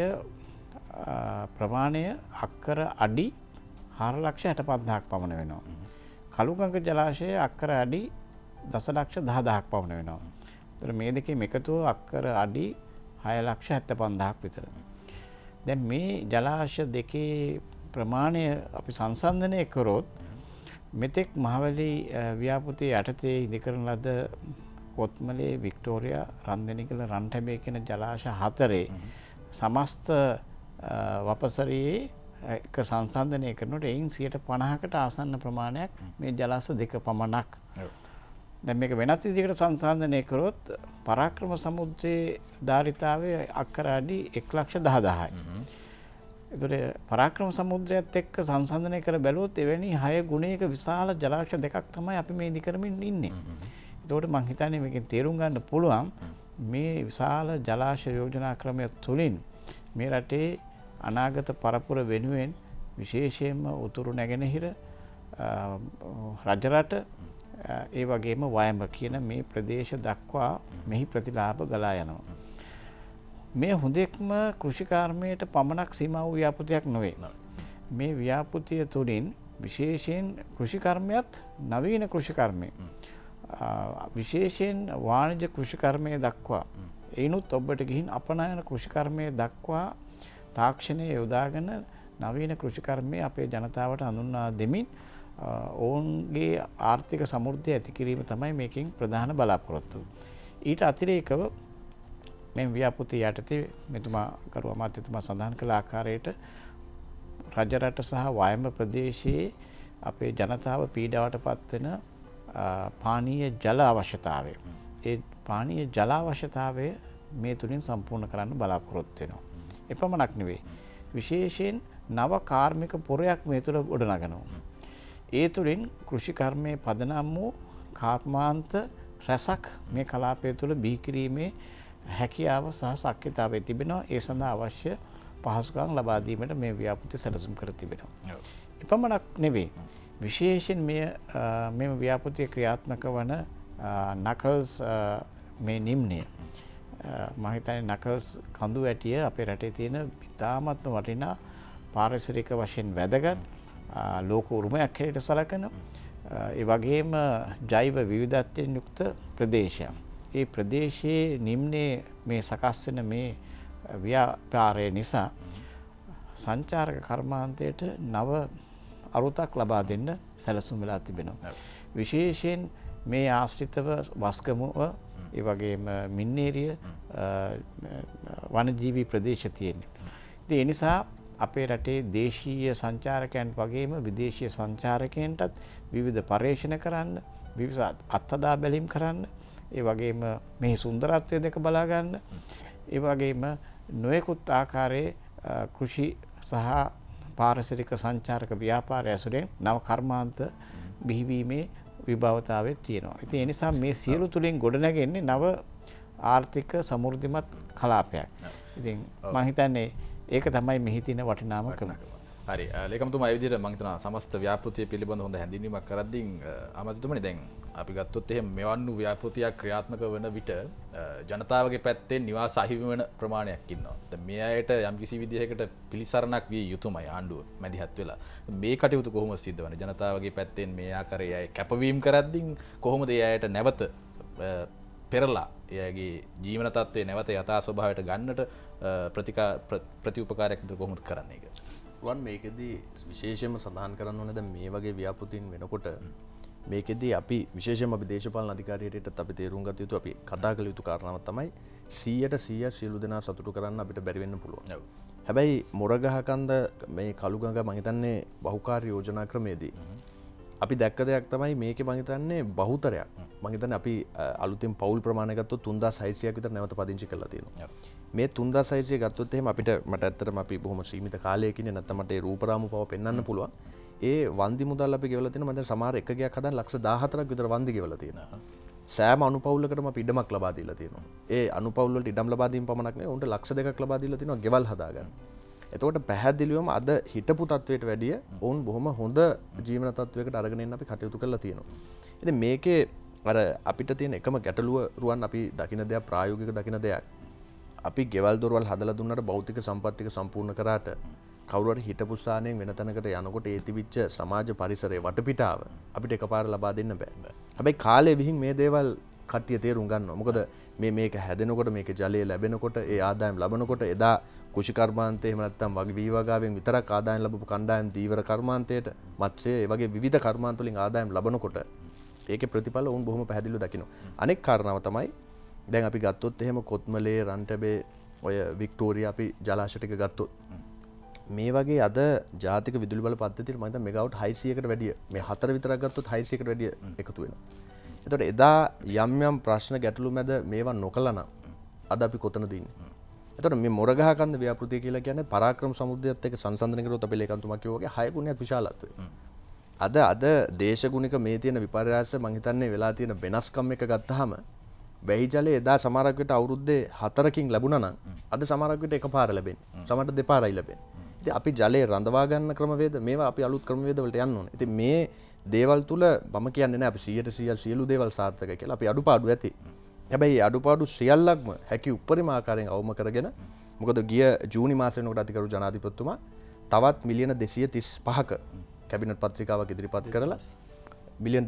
ප්‍රමාණය අක්කර අඩි 4,65,000ක් පමණ වෙනවා. කළුගඟ ජලාශයේ අක්කර අඩි 10,10,000ක් පමණ වෙනවා. ඒතර මේ දෙකේම එකතුව අක්කර අඩි 6,75,000ක් විතර. දැන් මේ ජලාශ දෙකේ ප්‍රමාණය අපි සංසන්දනය කරොත් මෙතෙක් මහවැලි ව්‍යාපෘතිය යටතේ ඉදිකරන ලද කොත්මලේ වික්ටෝරියා රන්දෙනිකල රන්ටැබේ කියන ජලාශ හතරේ සමස්ත වපසරියේ එක සංසන්දනය කරනකොට එයින් 50%කට ආසන්න ප්‍රමාණයක් මේ ජලාශ දෙක පමණක්. දැන් මේක වෙනත් විදිහකට සංසන්දනය කරොත් පරාක්‍රම සමුද්‍රයේ ධාරිතාවය අක්කර අඩි 1,10,000යි. ඒතර පරාක්‍රම සමුද්‍රයත් එක්ක සංසන්දනය කර බැලුවොත් එවැනි 6 ගුණයක විශාල ජලාශ දෙකක් තමයි අපි මේ ඉදි කරමින් ඉන්නේ. ඒතකොට මම හිතන්නේ මේකෙන් තේරුම් ගන්න පුළුවන් මේ විශාල ජලාශ යෝජනා ක්‍රමය තුළින් මේ රටේ අනාගත පරපුර වෙනුවෙන් විශේෂයෙන්ම උතුරු නැගෙනහිර රජරට ඒ වගේම වයඹ කියන මේ ප්‍රදේශ දක්වා මෙහි ප්‍රතිලාභ ගලා යනවා. මේ හොඳෙක්ම කෘෂිකාර්මයට පමණක් සීමා වූ ව්‍යාපෘතියක් නොවේ. මේ ව්‍යාපෘතිය තුළින් විශේෂයෙන් කෘෂිකර්මයත් නවීන කෘෂිකර්මය විශේෂයෙන් වාණිජ කෘෂිකර්මය දක්වා එයිනුත් ඔබට ගිහින් අපනයන කෘෂිකර්මය දක්වා තාක්ෂණය යොදාගෙන නවීන කෘෂිකර්මය අපේ ජනතාවට හඳුන්වා දෙමින් ඔවුන්ගේ ආර්ථික සමෘද්ධිය ඇති කිරීම තමයි මේකෙන් ප්‍රධාන බලාපොරොත්තු. ඊට අතිරේකව මේ ව්‍යාපෘතිය යටතේ මෙතුමා කරු අමාත්‍යතුමා සඳහන් කළ ආකාරයට රජරට සහ වයඹ ප්‍රදේශයේ අපේ ජනතාව පීඩාවට පත්වෙන පානීය ජල අවශ්‍යතාවය. ඒ පානීය ජල අවශ්‍යතාවය මේ තුලින් සම්පූර්ණ කරන්න බලාපොරොත්තු වෙනවා. එපමණක් නෙවෙයි. විශේෂයෙන් නව කාර්මික පොරයක් මේ තුළ ගොඩනගනවා. ඒ තුළින් කෘෂිකර්මයේ පදනම් වූ කර්මාන්ත රැසක් මේ කලාපය තුළ බිහි කිරීමේ හැකියාව සහ ශක්්‍යතාවය තිබෙනවා. ඒ සඳහා අවශ්‍ය පහසුකම් ලබා දීමට මේ ව්‍යාපෘතිය සැලසුම් කර තිබෙනවා. එපමණක් නෙවෙයි. විශේෂයෙන් මේ ව්‍යාපෘතිය ක්‍රියාත්මක වන නකල්ස් මේ නිම්නය මම හිතන්නේ නකල්ස් කඳු වැටිය අපේ රටේ තියෙන ඉතාමත්ම වටිනා පාරිසරික වශයෙන් වැදගත් ලෝක උරුමයක් හැටියට සලකන ඒ වගේම ජෛව විවිධත්වයෙන් යුක්ත ප්‍රදේශයක්. ඒ ප්‍රදේශයේ නිම්නයේ මේ සකස් වෙන මේ ව්‍යාපාරය නිසා සංචාරක කර්මාන්තයට නව අරුතක් ලබා දෙන්න සැලසුම් වෙලා තිබෙනවා. විශේෂයෙන් මේ ආශ්‍රිතව වස්ගමුව ඒ වගේම මින්නේරිය වනජීවී ප්‍රදේශ තියෙන්නේ. ඉතින් ඒ නිසා අපේ රටේ දේශීය සංචාරකයන් වගේම විදේශීය සංචාරකයන්ටත් විවිධ පර්යේෂණ කරන්න, විවිධ අත්හදා බැලීම් කරන්න, ඒ වගේම මේ සුන්දරත්වය දැක බලා ගන්න, ඒ වගේම නොයෙකුත් ආකාරයේ කෘෂි සහ පාරිසරික සංචාරක ව්‍යාපාරය ඇසුරෙන් නව කර්මාන්ත බිහිවීමේ විභවතාවය තියෙනවා. ඉතින් ඒ නිසා මේ සියලු තුලින් ගොඩනැගෙන්නේ නව ආර්ථික සමෘද්ධිමත් කලාපයක්. ඉතින් මම හිතන්නේ ඒක තමයි මෙහි තියෙන වටිනාකම. හරි. ලේකම්තුමා ඒ විදිහට මම හිතනවා සමස්ත ව්‍යාපෘතිය පිළිබඳ හොඳ හැඳින්වීමක් කරද්දී අමාත්‍යතුමනි දැන් අපි ගත්තොත් එහෙම මෙවන් වූ ව්‍යාපෘතියක් ක්‍රියාත්මක වන විට ජනතාවගේ පැත්තෙන් නිවාස අහිමි වෙන ප්‍රමාණයක් ඉන්නවා. දැන් මේ අයට යම්කිසි විදිහකට පිළිසරණක් විය යුතුමයි ආණ්ඩුව මැදිහත් වෙලා. මේ කටයුතු කොහොමද සිද්ධ වෙන්නේ? ජනතාවගේ පැත්තෙන් මේ ආකාරයේ අය කැපවීම කරද්දී කොහොමද ඒ අයට නැවත පෙරලා එයාගේ ජීවන තත්ත්වය නැවත යථා ස්වභාවයට ගන්නට ප්‍රතිඋපකාරයක් විදිහට කොහොමද කරන්නේ ඒක? රුවන් මේකෙදී විශේෂයෙන්ම සඳහන් කරන්න ඕනේ දැන් මේ වගේ ව්‍යාපෘතීන් වෙනකොට මේකෙදී අපි විශේෂයෙන්ම අපි දේශපාලන අධිකාරියට අපි තේරුම් ගත යුතු අපි කතා කළ යුතු කාරණාවක් තමයි 100% සියලු දෙනා සතුටු කරන්න අපිට බැරි වෙන්න පුළුවන්. හැබැයි මොරගහකන්ද මේ කළුගඟ මම හිතන්නේ බහුකාර්ය යෝජනා ක්‍රමයේදී අපි දැක්ක දෙයක් තමයි මේකේ මම හිතන්නේ බහුතරයක් මම හිතන්නේ අපි අලුතින් පෞල් ප්‍රමාණය ගත්තොත් 3600ක් විතර නැවත පදිංචි කරලා තියෙනවා. මේ 3600 ගත්තොත් එහෙම අපිට මට ඇත්තටම අපි බොහොම සීමිත කාලයකින් නැත්නම් මට ඒ රූපරාමු පව පෙන්වන්න පුළුවන්. ඒ වන්දි මුදල් අපි ගෙවලා තියෙනවා. මම දැන් සමහර එකකයක් හදන්න ලක්ෂ 14ක් විතර වන්දි ගෙවලා තියෙනවා. සෑම අනුපවුලකටම අපි ඉඩමක් ලබා දීලා තියෙනවා. ඒ අනුපවුල් වලට ඉඩම් ලබා දීම පමණක් නෙවෙයි උන්ට ලක්ෂ 2ක් ලබා දීලා තියෙනවා ගෙවල් හදාගන්න. එතකොට පැහැදිලිවම අද හිටපු තත්වයට වැඩිය ඔවුන් බොහොම හොඳ ජීවන තත්වයකට අරගෙන එන්න අපි කටයුතු කරලා තියෙනවා. ඉතින් මේකේ අර අපිට තියෙන එකම ගැටලුව රුවන් අපි දකින දෙයක් ප්‍රායෝගික දකින දෙයක්. අපි ගෙවල් දොරවල් හදලා දුන්නාට භෞතික සම්පත් ටික සම්පූර්ණ කරාට කවුරු හරි හිටපු ස්ථානයෙන් වෙන තැනකට යනකොට ඒ තිබිච්ච සමාජ පරිසරයේ වටපිටාව අපිට එකපාර ලබා දෙන්න බෑ. හැබැයි කාලේ විහිං මේ දේවල් කට්ටිය තේරුම් ගන්නවා. මොකද මේක හැදෙනකොට මේක ජලය ලැබෙනකොට ඒ ආදායම් ලබනකොට එදා කුෂි කර්මාන්තේ එහෙම නැත්නම් වගේ වීවගාවෙන් විතරක් ආදායම් ලැබපු කණ්ඩායම් දීවර කර්මාන්තයට මත්ස්‍ය ඒ වගේ විවිධ කර්මාන්ත වලින් ආදායම් ලබනකොට ඒකේ ප්‍රතිඵල වුන් බොහොම පැහැදිලිව දකිනවා. අනෙක් කාරණාව තමයි දැන් අපි ගත්තොත් එහෙම කොත්මලේ රන්ටබේ ඔය වික්ටෝරියා අපි ජලාශ ටික ගත්තොත් මේ වගේ අද ජාතික විදුලි බල පද්ධතියට මම හිතන්නේ මෙගාවට් 600කට වැඩිය මේ හතර විතරක් ගත්තොත් 600කට වැඩිය එකතු වෙනවා. එතකොට එදා යම් ප්‍රශ්න ගැටලු මැද මේවා නොකළා නම් අද අපි කොතනද ඉන්නේ? එතකොට මේ මොරගහකන්ද ව්‍යාපෘතිය කියලා කියන්නේ පරාක්‍රම සමුද්‍රයත් එක්ක සංසන්දනය කරොත් අපේ ලේකම්තුමා කිව්වා වගේ 6 ගුණයක් විශාලත්වය. අද දේශගුණික මේ තියෙන විපර්යාස මම හිතන්නේ වෙලා තියෙන වෙනස්කම් එක ගත්තාම වැහි ජලය එදා සමහරක් විට අවුරුද්දේ 4කින් ලැබුණා නම් අද සමහරක් විට එකපාර ලැබෙන්නේ. සමහරට දෙපාරයි ලැබෙන්නේ. ඉතින් අපි ජලය රඳවා ගන්න ක්‍රමවේද මේවා අපි අලුත් ක්‍රමවේද වලට යන්න ඕනේ. ඉතින් මේ දේවල් තුල මම කියන්නේ නැහැ අපි 100% සියලු දේවල් සාර්ථකයි කියලා. අපි අඩුපාඩු ඇති. හැබැයි අඩුපාඩු සියල්ලක්ම හැකි උපරිම ආකාරයෙන් අවම කරගෙන මොකද ගිය ජූනි මාසෙ වෙනකොට අතිගරු ජනාධිපතිතුමා තවත් මිලියන 235ක කැබිනට් පත්‍රිකාවක් ඉදිරිපත් කරලා මිලියන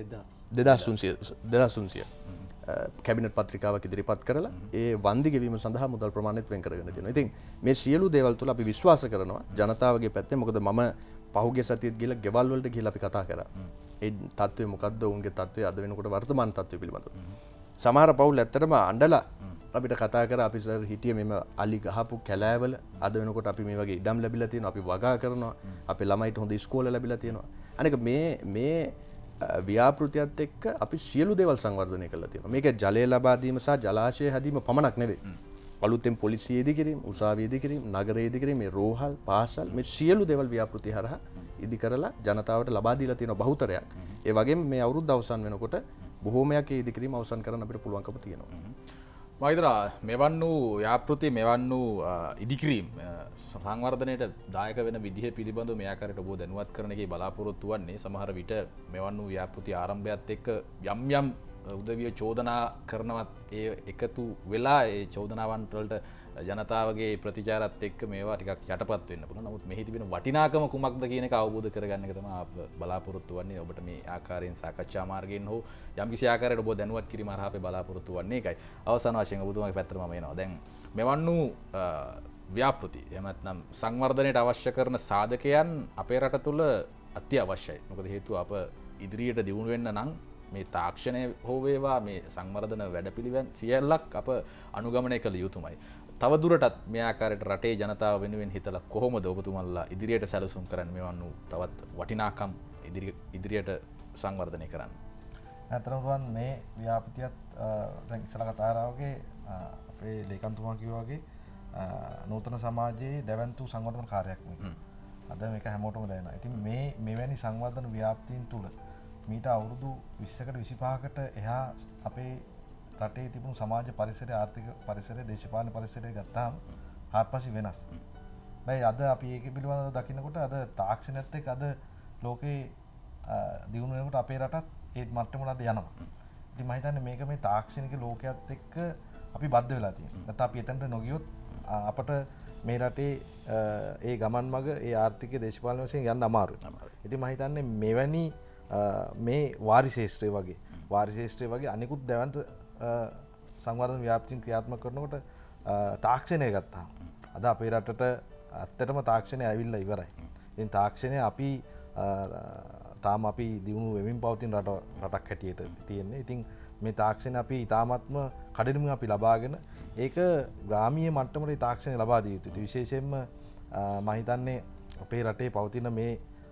2300 කැබිනට් පත්‍රිකාවක් ඉදිරිපත් කරලා ඒ වන්දි ගෙවීම සඳහා මුදල් ප්‍රමාණයත් වෙන් කරගෙන තියෙනවා. ඉතින් මේ සියලු දේවල් තුල අපි විශ්වාස කරනවා ජනතාවගේ පැත්තෙන් මොකද මම පහුගිය සතියේත් ගිහලා ගෙවල් වලට ගිහලා අපි කතා කරා. ඒ තත්ත්වය මොකද්ද උන්ගේ තත්ත්වය අද වෙනකොට වර්තමාන තත්ත්වය පිළිබඳව. සමහර පවුල් ඇත්තටම අඬලා අපිට කතා කරා අපි සර් හිටියේ මෙම අලි ගහපු කැලෑවල අද වෙනකොට අපි මේ වගේ ඉඩම් ලැබිලා තියෙනවා අපි වගා කරනවා අපේ ළමයිට හොඳ ඉස්කෝල ලැබිලා තියෙනවා. අනික මේ ව්‍යාපෘතියත් එක්ක අපි සියලු දේවල් සංවර්ධනය කරලා තියෙනවා. මේක ජලය ලබා දීම සහ ජලාශය හැදීම පමණක් නෙවෙයි. අලුතෙන් පොලිසිය ඉදිකිරීම, උසාවිය ඉදිකිරීම, නගරය ඉදිකිරීම, මේ රෝහල්, පාසල් මේ සියලු දේවල් ව්‍යාපෘතිය හරහා ඉදි කරලා ජනතාවට ලබා දීලා තියෙන බහුතරයක්. ඒ වගේම මේ අවුරුද්ද අවසන් වෙනකොට බොහෝමයක් ඒ ඉදිකිරීම අවසන් කරන්න අපිට පුළුවන්කම තියෙනවා. මම හිතනවා මෙවන් වූ ව්‍යාපෘති මෙවන් වූ ඉදිකිරීම සංවර්ධනයට දායක වෙන විදිහ පිළිබඳව මේ ආකාරයට ඔබ දැනුවත් කරන එකේ බලාපොරොත්තු වන්නේ සමහර විට මෙවන් වූ ව්‍යාපෘති ආරම්භයත් එක්ක යම් උදවිය චෝදනා කරනවත් ඒ එකතු වෙලා ඒ චෝදනාවන් වලට ජනතාවගේ ප්‍රතිචාරත් එක්ක මේවා ටිකක් යටපත් වෙන්න පුළුවන්. නමුත් මෙහි තිබෙන වටිනාකම කුමක්ද කියන එක අවබෝධ කරගන්න එක තමයි අප බලාපොරොත්තු වෙන්නේ. ඔබට මේ ආකාරයෙන් සාකච්ඡා මාර්ගයෙන් හෝ යම්කිසි ආකාරයකට ඔබ දැනුවත් කිරීම හරහා අපේ බලාපොරොත්තු වෙන්නේ ඒකයි. අවසාන වශයෙන් ඔබතුමාගේ පැත්තට මම එනවා. දැන් මෙවන් වූ ව්‍යාපෘති එහෙම නැත්නම් සංවර්ධනයට අවශ්‍ය කරන සාධකයන් අපේ රට තුළ අත්‍යවශ්‍යයි. මොකද හේතුව අප ඉදිරියට දියුණු වෙන්න නම් මේ තාක්ෂණය හෝ වේවා මේ සංවර්ධන වැඩපිළිවෙන් සියල්ලක් අප අනුගමනය කළ යුතුමයි. තව දුරටත් මේ ආකාරයට රටේ ජනතාව වෙනුවෙන් හිතලා කොහොමද ඔබතුමන්ලා ඉදිරියට සැලසුම් කරන්නේ මෙවන් වූ තවත් වටිනාකම් ඉදිරියට සංවර්ධනය කරන්න? ඇත්තටම මේ ව්‍යාපෘතියත් දැන් ඉස්සලා කතා කරා වගේ අපේ ලේකම්තුමා කිව්වා වගේ නූතන සමාජයේ දැවැන්තු සංවර්ධන කාර්යයක් මේක. අද මේක හැමෝටම දැනෙනවා. ඉතින් මෙවැනි සංවර්ධන ව්‍යාපෘතීන් තුල මීට අවුරුදු 20කට 25කට එහා අපේ රටේ තිබුණු සමාජ පරිසරය ආර්ථික පරිසරය දේශපාලන පරිසරය ගත්තාම හාත්පසින් වෙනස්. බයි අද අපි ඒක පිළිබඳව දකිනකොට අද තාක්ෂණයත් එක්ක අද ලෝකේ දියුණු වෙනකොට අපේ රටත් ඒ මට්ටමට අද යනවා. ඉතින් මම හිතන්නේ මේක මේ තාක්ෂණික ලෝකයේත් එක්ක අපි බද්ධ වෙලා තියෙනවා. නැත්නම් අපි එතනට නොගියොත් අපට මේ රටේ ඒ ගමන් මඟ ඒ ආර්ථික දේශපාලන වශයෙන් යන්න අමාරුයි. ඉතින් මම හිතන්නේ මෙවැනි මේ වාරි ශේෂ්ත්‍රය වගේ අනිකුත් දැවන්ත සංවර්ධන ව්‍යාපෘතීන් ක්‍රියාත්මක කරනකොට තාක්ෂණය ගත්තා. අද අපේ රටට ඇත්තටම තාක්ෂණය ඇවිල්ලා ඉවරයි. ඉතින් තාක්ෂණය අපි තාම අපි දියුණු වෙමින් පවතින රටක් හැටියට තියෙන්නේ. ඉතින් මේ තාක්ෂණය අපි ඉතාමත්ම කඩිනමින් අපි ලබාගෙන ඒක ග්‍රාමීය මට්ටමට තාක්ෂණය ලබා දිය යුතුයි. විශේෂයෙන්ම මම හිතන්නේ අපේ රටේ පවතින මේ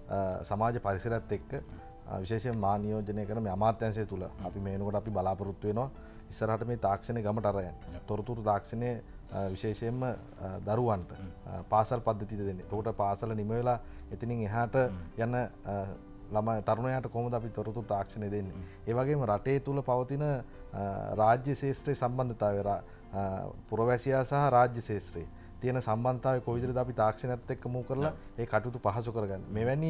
සමාජ පරිසරයත් එක්ක විශේෂයෙන් මා නියෝජනය කරන මේ අමාත්‍යාංශය තුල අපි මේ වෙනකොට අපි බලාපොරොත්තු වෙනවා ඉස්සරහට මේ තාක්ෂණය ගමට අරගෙන තොරතුරු තාක්ෂණය විශේෂයෙන්ම දරුවන්ට පාසල් පද්ධතිය දෙන්නේ. එතකොට පාසල නිම වෙලා එතනින් එහාට යන ළමයි තරුණයාට කොහොමද අපි තොරතුරු තාක්ෂණය දෙන්නේ? ඒ වගේම රටේ තුල පවතින රාජ්‍ය ශාස්ත්‍රයේ සම්බන්ධතාවය පුරවැසියා සහ රාජ්‍ය ශාස්ත්‍රයේ තියෙන සම්බන්ධතාවය කොයි විදිහටද අපි තාක්ෂණයත් එක්ක මූ කරලා ඒ කටයුතු පහසු කරගන්න. මෙවැනි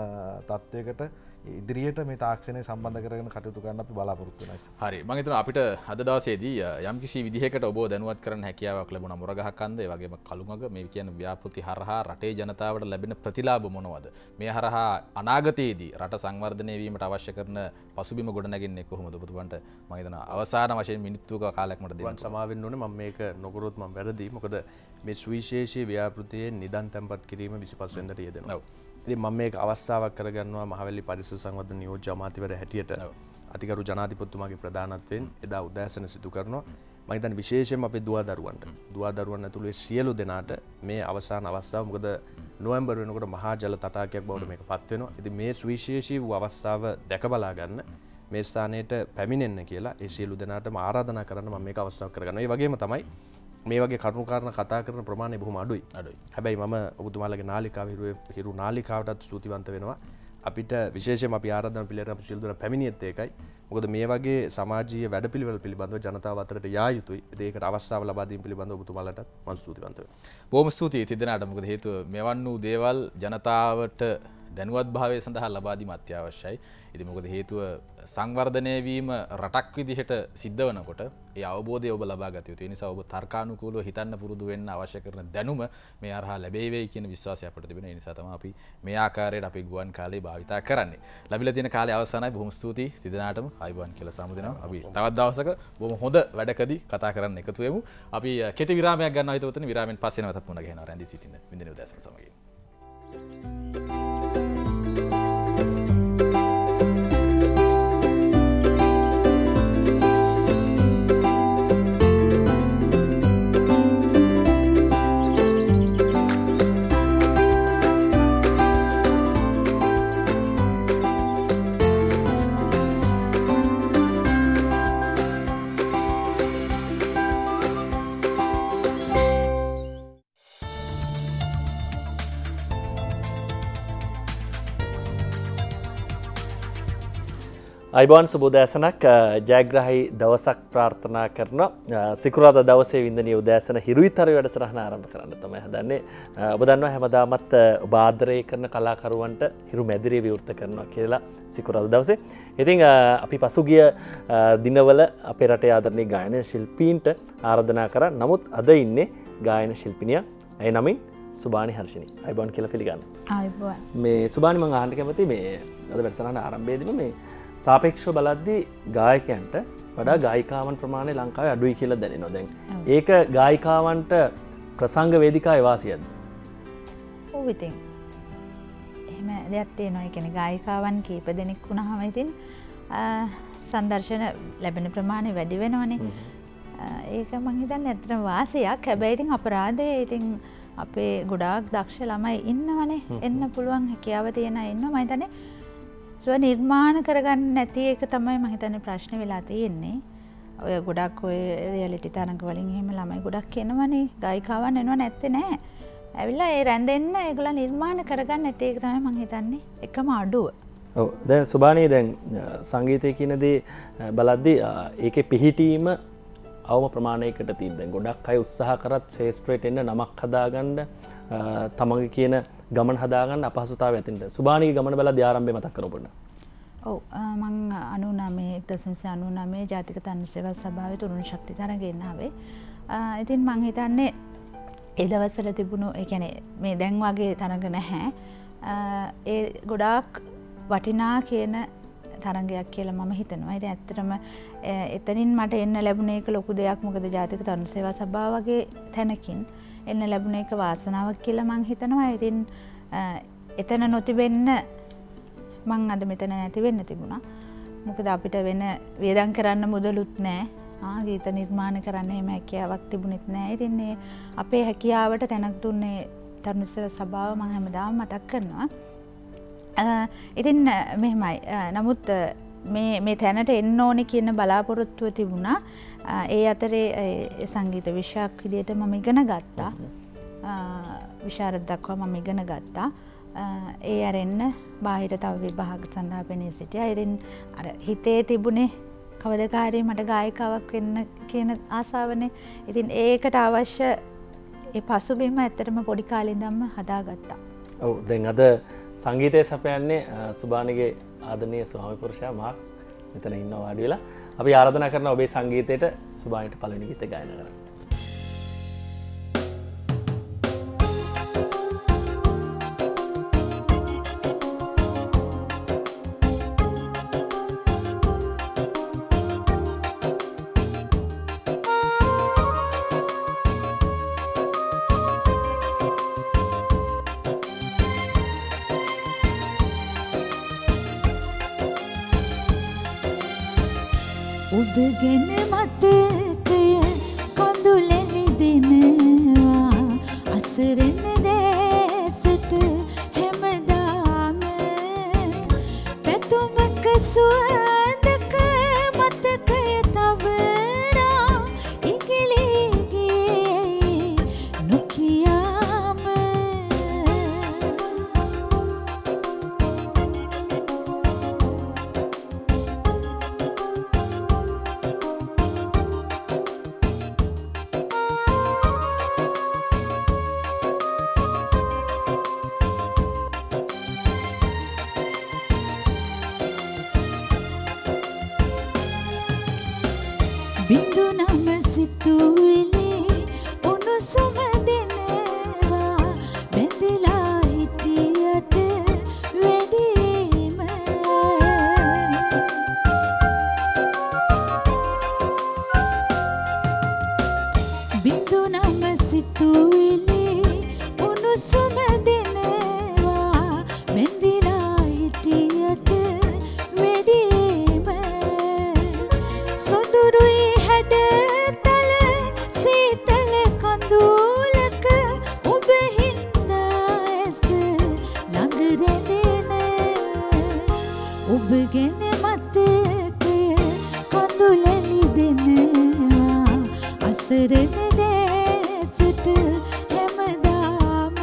තත්වයකට ඉදිරියට මේ තාක්ෂණය සම්බන්ධ කරගෙන කටයුතු කරන්න අපි බලාපොරොත්තු වෙනවා. හරි. මම හිතනවා අපිට අද දවසේදී යම්කිසි විදිහකට ඔබව දැනුවත් කරන්න හැකියාවක් ලැබුණා. මොරගහ කන්ද ඒ වගේම කළුමග මේ කියන ව්‍යාපෘති හරහා රටේ ජනතාවට ලැබෙන ප්‍රතිලාභ මොනවද? මේ හරහා අනාගතයේදී රට සංවර්ධනය වීමට අවශ්‍ය කරන පසුබිම ගොඩනගන්නේ කොහොමද? ඔබතුමන්ට මම හිතනවා අවසාන වශයෙන් මිනිත්තුක කාලයක් මට දෙන්න. සමාව වෙන්න ඕනේ. මම මේක නොකරොත් මම වැරදි. මොකද මේ සුවිශේෂී ව්‍යාපෘතියේ නිදන් තැන්පත් කිරීම 25 වෙනිදාට යෙදෙනවා. ඉතින් මම මේක අවස්ථාවක් කරගන්නවා මහවැලි පරිසර සංවර්ධන නියෝජ්‍ය අමාත්‍යවරයා හැටියට අතිගරු ජනාධිපතිතුමාගේ ප්‍රධානත්වයෙන් එදා උදෑසන සිදු කරනවා. මම හිතන්නේ විශේෂයෙන්ම අපේ දුවදරුවන් ඇතුළු සියලු දෙනාට මේ අවසාන අවස්ථාව මොකද නොවැම්බර් වෙනකොට මහා ජල තටාකයක් බවට මේක පත් වෙනවා. ඉතින් මේ සුවිශේෂී වූ අවස්ථාව දැක බලා ගන්න මේ ස්ථානයට පැමිණෙන්න කියලා ඒ සියලු දෙනාටම ආරාධනා කරන්න මම මේක අවස්ථාවක් කරගන්නවා. ඒ වගේම තමයි මේ වගේ කරුණු කාරණා කතා කරන ප්‍රමාණය බොහොම අඩුයි. හැබැයි මම ඔබතුමාලගේ නාලිකාව හිරු නාලිකාවටත් ස්තුතිවන්ත වෙනවා. අපිට විශේෂයෙන්ම අපි ආරාධනා පිළිගන්න සියලු දෙනා පැමිණියත් ඒකයි. මොකද මේ වගේ සමාජීය වැඩපිළිවෙල පිළිබඳව ජනතාව අතරට යා යුතුයි. ඒකට අවස්ථාව ලබා දීම පිළිබඳව ඔබතුමාලටත් මම ස්තුතිවන්ත වෙනවා. බොහොම ස්තුතියි තිදෙනාට. මොකද හේතුව මෙවන් වූ දේවල් ජනතාවට දැනුවත් භාවය සඳහා ලබා දීම අත්‍යවශ්‍යයි. ඉතින් මොකද හේතුව සංවර්ධනය වීම රටක් විදිහට සිද්ධ වෙනකොට ඒ අවබෝධය ඔබ ලබා ගත යුතුයි. ඒ නිසා ඔබ තර්කානුකූලව හිතන්න පුරුදු වෙන්න අවශ්‍ය කරන දැනුම මේ අරහා ලැබෙයි වෙයි කියන විශ්වාසය අපිට තිබෙනවා. ඒ නිසා තමයි අපි මේ ආකාරයට අපේ ගුවන් කාලේ භාවිතා කරන්නේ. ලැබිලා තියෙන කාලේ අවසానයි. බොහොම ස්තුතියි තිදෙනාටම. ආයිබෝන් කියලා සමුදෙනවා. අපි තවත් දවසක බොහොම හොඳ වැඩකදී කතා කරන්න එකතු වෙමු. අපි කෙටි විරාමයක් ගන්නවා හිතවතුනි. විරාමෙන් පස්සේ නැවතත් මුණ ගැහෙනවා. රැඳී සිටින්න. වින්දින උදෑසන සමගින්. අයිබෝන් සුබෝදෑසනක් ජයග්‍රහයි දවසක් ප්‍රාර්ථනා කරන සිකුරාදා දවසේ වින්දනීය උදෑසන හිරුවිතර වැඩසටහන ආරම්භ කරන්න තමයි හදන්නේ. ඔබ දන්නවා හැමදාමත් ඔබ ආදරය කරන කලාකරුවන්ට හිරු මැදිරිය විවෘත කරනවා කියලා සිකුරාදා දවසේ. ඉතින් අපි පසුගිය දිනවල අපේ රටේ ආදරණීය ගායන ශිල්පීන්ට ආරාධනා කරා. නමුත් අද ඉන්නේ ගායන ශිල්පිනිය. ඒ නමින් සුබානි හර්ෂිනී. අයිබෝන් කියලා පිළිගන්න. අයිබෝන්. මේ සුබානි මම අහන්න කැමතියි මේ අද වැඩසටහන ආරම්භයේදීම මේ සාපේක්ෂව බලද්දී ගායකයන්ට වඩා ගායිකාවන් ප්‍රමාණය ලංකාවේ අඩුයි කියලා දැනෙනවා දැන්. ඒක ගායිකාවන්ට ප්‍රසංග වේදිකාවේ වාසියක්ද? ඔව් ඉතින්. එහෙම දෙයක් තියෙනවා. ඒ කියන්නේ ගායිකාවන් කීප දෙනෙක් වුණාම ඉතින් සංදර්ශන ලැබෙන ප්‍රමාණය වැඩි වෙනවනේ. ඒක මම හිතන්නේ ඇත්තටම වාසියක්. හැබැයි ඉතින් අපරාධය ඉතින් අපේ ගොඩාක් දක්ෂ ළමයි ඉන්නවනේ. එන්න පුළුවන් හැකියාව තියෙන අය ඉන්නවා. මම හිතන්නේ නිර්මාණ කරගන්න නැති එක තමයි මම හිතන්නේ ප්‍රශ්නේ වෙලා තියෙන්නේ. ඔය ගොඩක් ඔය රියැලිටි තරඟ වලින් එහෙම ළමයි ගොඩක් එනවනේ. ගායිකාවන් එනව නැත්තේ නෑ. ඇවිල්ලා ඒ රැඳෙන්න ඒගොල්ලෝ නිර්මාණ කරගන්න නැති එක තමයි මම හිතන්නේ එකම අඩුව. ඔව් දැන් සුබානි දැන් සංගීතය කියන දේ බලද්දී ඒකේ පිහිටීම අවම ප්‍රමාණයකට තියෙන. දැන් ගොඩක් අය උත්සාහ කරත් ශේෂ්ත්‍රයට එන්න නමක් හදාගන්න තමගේ කියන ගමන හදාගන්න අපහසුතාවය ඇතින්ද. සුබානිගේ ගමන බලද්දී ආරම්භය මතක් කරගන්න. ඔව් මම 99 ජාතික තනු සේවා සභාවේ තරුණ ශක්ති තරඟෙන්න ආවේ. ඉතින් මම හිතන්නේ ඒ දවස්වල තිබුණු ඒ කියන්නේ මේ දැන් වගේ තරඟ නැහැ. ඒ ගොඩාක් වටිනා කියන තරගයක් කියලා මම හිතනවා. ඉතින් ඇත්තටම එතනින් මට එන්න ලැබුණ එක ලොකු දෙයක්. මොකද ජාතික තරුණ සේවා සභාව වගේ තැනකින් එන්න ලැබුණ එක වාසනාවක් කියලා මම හිතනවා. ඉතින් එතන නොතිබෙන්න මං අද මෙතන නැති වෙන්න තිබුණා. මොකද අපිට වෙන වියදම් කරන්න මුදලුත් නැහැ. ගීත නිර්මාණ කරන්න එහෙම හැකියාවක් තිබුණෙත් නැහැ. ඉතින් අපේ හැකියාවට තැනක් දුන්නේ තරුණ සේවා සභාව මම හැමදාම මතක් කරනවා. ඉතින් මෙහෙමයි. නමුත් මේ තැනට එන්න ඕනේ කියන බලාපොරොත්තුව තිබුණා. ඒ අතරේ සංගීත විෂයක් විදිහට මම ඉගෙන ගත්තා. විශාරද දක්වා මම ඉගෙන ගත්තා. ඒ අරෙන්න බාහිර තව විභාග සඳහා පෙනී සිටියා. ඉතින් අර හිතේ තිබුණේ කවදකාරී මට ගායිකාවක් වෙන්න කියන ආසාවනේ. ඉතින් ඒකට අවශ්‍ය ඒ පසුබිම ඇත්තටම පොඩි කාලේ ඉඳන්ම හදාගත්තා. ඔව් දැන් අද සංගීතය සපයන්නේ සුබානිගේ ආදරණීය ස්වාමි පුරුෂයා මාක් මෙතන ඉන්නවා වාඩි වෙලා. අපි ආරාධනා කරනවා ඔබේ සංගීතයට සුබානිට පළවෙනි ගීත ගායනා කරන්න. ඔබගෙන මතකය කඳුලෙලි දෙනවා අසරණ දැසට හැමදාම පැතුමක සුවඳක මතකය තවරා ඉගිලිගේ නොකියාම බින්දු නම සිතුවිලි උණුසුම දෙනවා බැඳිලා හිටියට වැඩිම බින්දු නම සිතුවිලි උණුසුම දෙනවා බැඳිලා හිටියට වැඩිම සොඳුරුයි හැඩතල සීතල කඳුලක ඔබ හින්දා ඇස ළඟ රැඳෙන ඔබගෙන මතකය කඳුලැලි දෙනවා අසරණ දැසට හැමදාම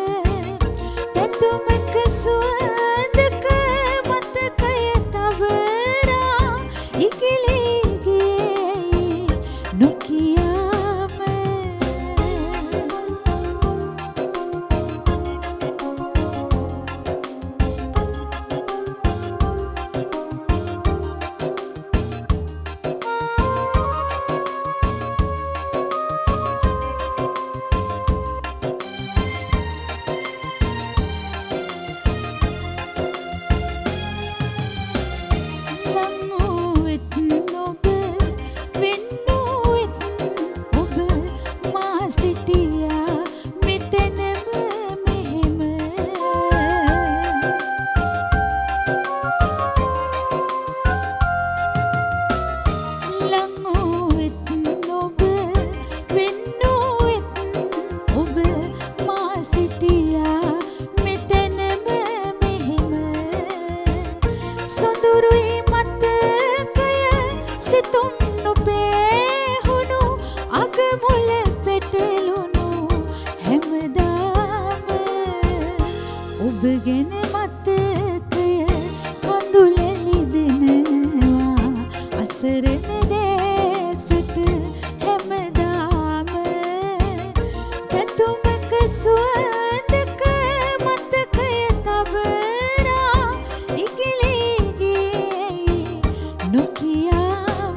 පැතුමක සුවඳක මතකය තවරා ඉගිලිගේ නොකියාම ඔබගෙන මතකය කඳුලැලි දෙනවා අසරණ දැසට හැමදාම පැතුමක සුවඳක මතකය තවරා ඉගිලිගේ නොකියාම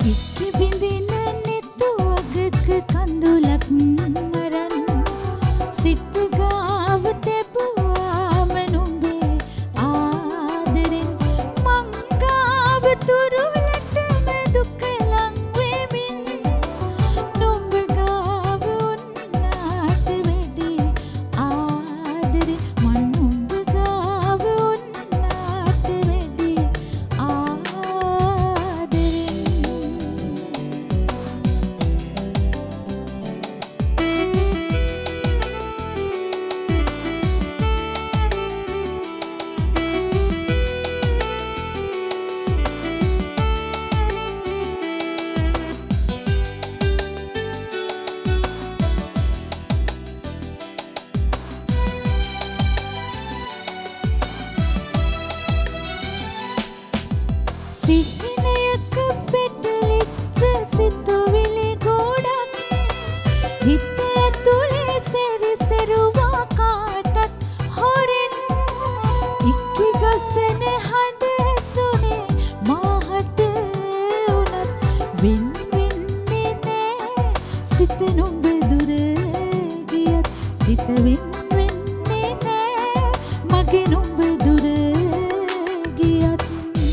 ඉක්කි බිඳින නෙතුවගක කඳුලක් අරන් සිත ගාව තැබුවාම නුඹේ ආදරෙන් මංගාව තුරුලටම දුක ලං වෙමින් නුඹ ගාව උන්නාට වැඩි ආදරෙන් මන් නුඹ ගාව උන්නාට වැඩි ආදරෙන් සිහිනයක පෙටලිච්ච සිතුවිලි ගොඩක් හිත ඇතුලේ සැරිසරුවා කාටත් හොරෙන් ඉක්කි ගසන හඬ ඇසුනේ මාහට උනත් වෙන් වෙන්නේ නෑ සිත නුඹ දුර ගියත් සිත වෙන් වෙන්නේ නෑ මගේ නුඹ දුර ගියත්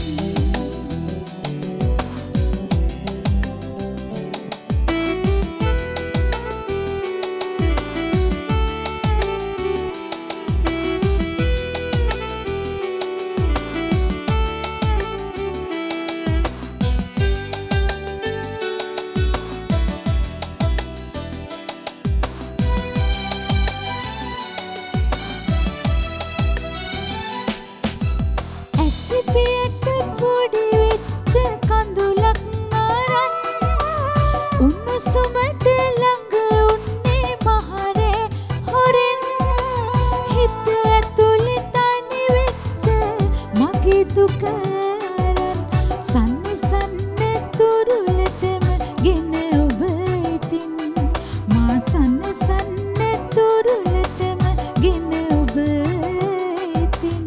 ඇසිපියට පොඩි වෙච්ච කඳුලක් අරන් උණුසුමට ළඟ උන්නේ මහරේ හොරෙන් හිත ඇතුලේ තනි වෙච්ච මගේ දුක අරන් සන්න තුරුලටම ගෙන ඔබ ඉතින් මා සන්න තුරුලටම ගෙන ඔබ ඉතින්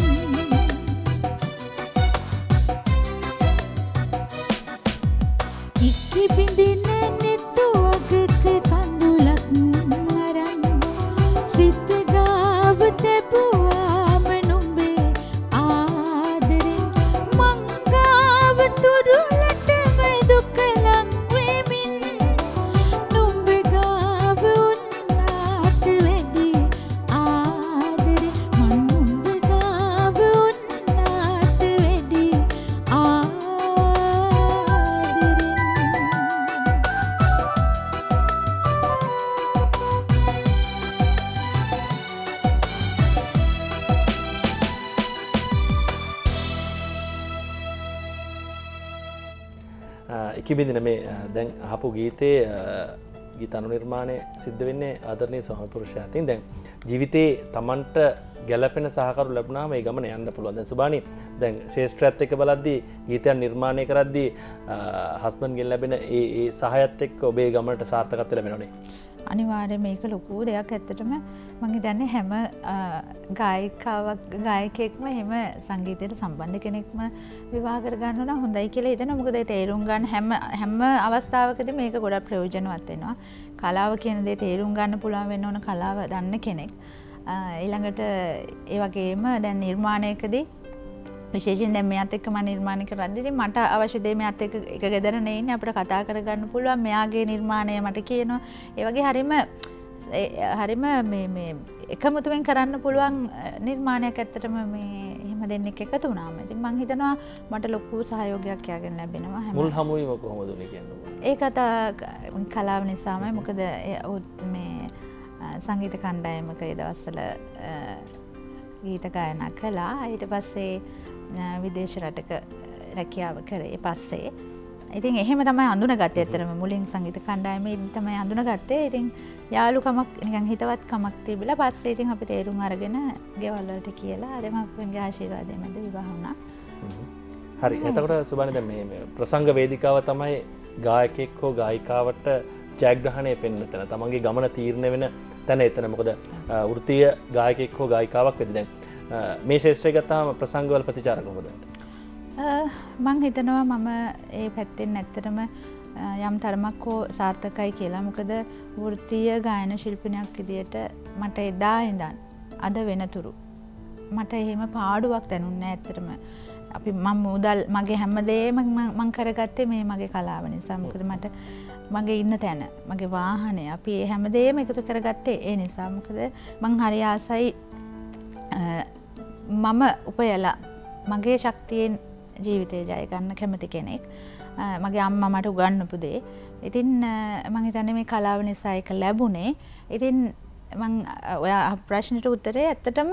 ඉක්කි බිඳින නෙතුවගක කඳුලක් අරන් සිත ගාව තැබුවාම නුඹේ ආදරෙන් මංගාව තුරුලටම දුක ලං වෙමින් නුඹ ගාව උන්නාට වැඩි ආදරෙන් මන් නුඹ ගාව උන්නාට වැඩි ආදරෙන් ඉකිබිඳින මේ දැන් අහපු ගීතේ ගීත අනුනිර්මාණය සිද්ධ වෙන්නේ ආදරණීය ස්වාමිපුරුෂයා අතින්. දැන් ජීවිතේ Tamanට ගැළපෙන සහකරු ලැබුණාම ඒ ගමන යන්න පුළුවන්. දැන් සුබානි දැන් ශ්‍රේෂ්ඨත්වයට එක්ක බලද්දී ගීතයන් නිර්මාණය කරද්දී හස්බන්ඩ්ගෙන් ලැබෙන ඒ සහයත් එක්ක ඔබේ ගමනට සාර්ථකත්වය ලැබෙනවනේ. අනිවාර්යයෙන් මේක ලොකු දෙයක්. ඇත්තටම මම හිතන්නේ හැම ගායකයෙක්ම එහෙම සංගීතයට සම්බන්ධ කෙනෙක්ම විවාහ කරගන්න ඕන හොඳයි කියලා හිතෙනවා. මොකද ඒ තේරුම් ගන්න හැම අවස්ථාවකදී මේක ගොඩක් ප්‍රයෝජනවත් වෙනවා. කලාව කියන දේ තේරුම් ගන්න පුළුවන් වෙන්න ඕන කලාව දන්න කෙනෙක්. ඊළඟට ඒ වගේම දැන් නිර්මාණයකදී විශේෂයෙන් දැන් මෙයාත් එක්ක මම නිර්මාණය කරද්දී ඉතින් මට අවශ්‍ය දේ මෙයාත් එක්ක එක ගෙදර නේ ඉන්නේ අපිට කතා කරගන්න පුළුවන්. මෙයාගේ නිර්මාණය මට කියනවා. ඒ වගේ හරිම මේ එකමුතුවෙන් කරන්න පුළුවන් නිර්මාණයක් ඇත්තටම මේ එහෙම දෙන්නෙක් එකතු වුණාම. ඉතින් මම හිතනවා මට ලොකු සහයෝගයක් යාගෙන ලැබෙනවා. මුල් හමුවීම කොහොමද උනේ කියන්නේ? ඒකට කලාව නිසාමයි. මොකද මේ සංගීත කණ්ඩායමක ඒ දවස්වල ගීත ගායනා කළා. ඊට පස්සේ විදේශ රටක රැකියාව කරේ පස්සේ. ඉතින් එහෙම තමයි අඳුනගත්තේ. ඇත්තටම මුලින් සංගීත කණ්ඩායමේදී තමයි අඳුනගත්තේ. ඉතින් යාළුකමක් නිකන් හිතවත්කමක් තිබිලා පස්සේ ඉතින් අපි තේරුම් අරගෙන ගෙවල් වලට කියලා අර මගේ ආශිර්වාදයෙන් මැද විවාහ වුණා. හරි. එතකොට සුබානි දැන් මේ ප්‍රසංග වේදිකාව තමයි ගායකයෙක් හෝ ගායිකාවට ජයග්‍රහණය පෙන්වන තැන. තමන්ගේ ගමන තීරණය වෙන තැන එතන. මොකද වෘත්තීය ගායකයෙක් හෝ ගායිකාවක් වෙද්දී දැන් මේ ශාස්ත්‍රය ගත්තාම ප්‍රසංගවල ප්‍රතිචාර කොහොමද? මං හිතනවා මම ඒ පැත්තෙන් ඇත්තටම යම් තරමක් හෝ සාර්ථකයි කියලා. මොකද වෘත්තීය ගායන ශිල්පිනියක් විදියට මට එදා ඉඳන් අද වෙනතුරු මට එහෙම පාඩුවක් දැනුන්නේ ඇත්තටම. අපි මම මුදල් මගේ හැමදේම මං කරගත්තේ මේ මගේ කලාව නිසා. මොකද මට මගේ ඉන්න තැන, මගේ වාහනේ, අපි ඒ හැමදේම එකතු කරගත්තේ ඒ නිසා. මොකද මං හරි ආසයි මම උපයලා මගේ ශක්තියෙන් ජීවිතය ජය ගන්න කැමති කෙනෙක්. මගේ අම්මා මට උගන්වපු දේ. ඉතින් මං හිතන්නේ මේ කලාව නිසා ඒක ලැබුණේ. ඉතින් මං ඔයා ප්‍රශ්නෙට උත්තරේ ඇත්තටම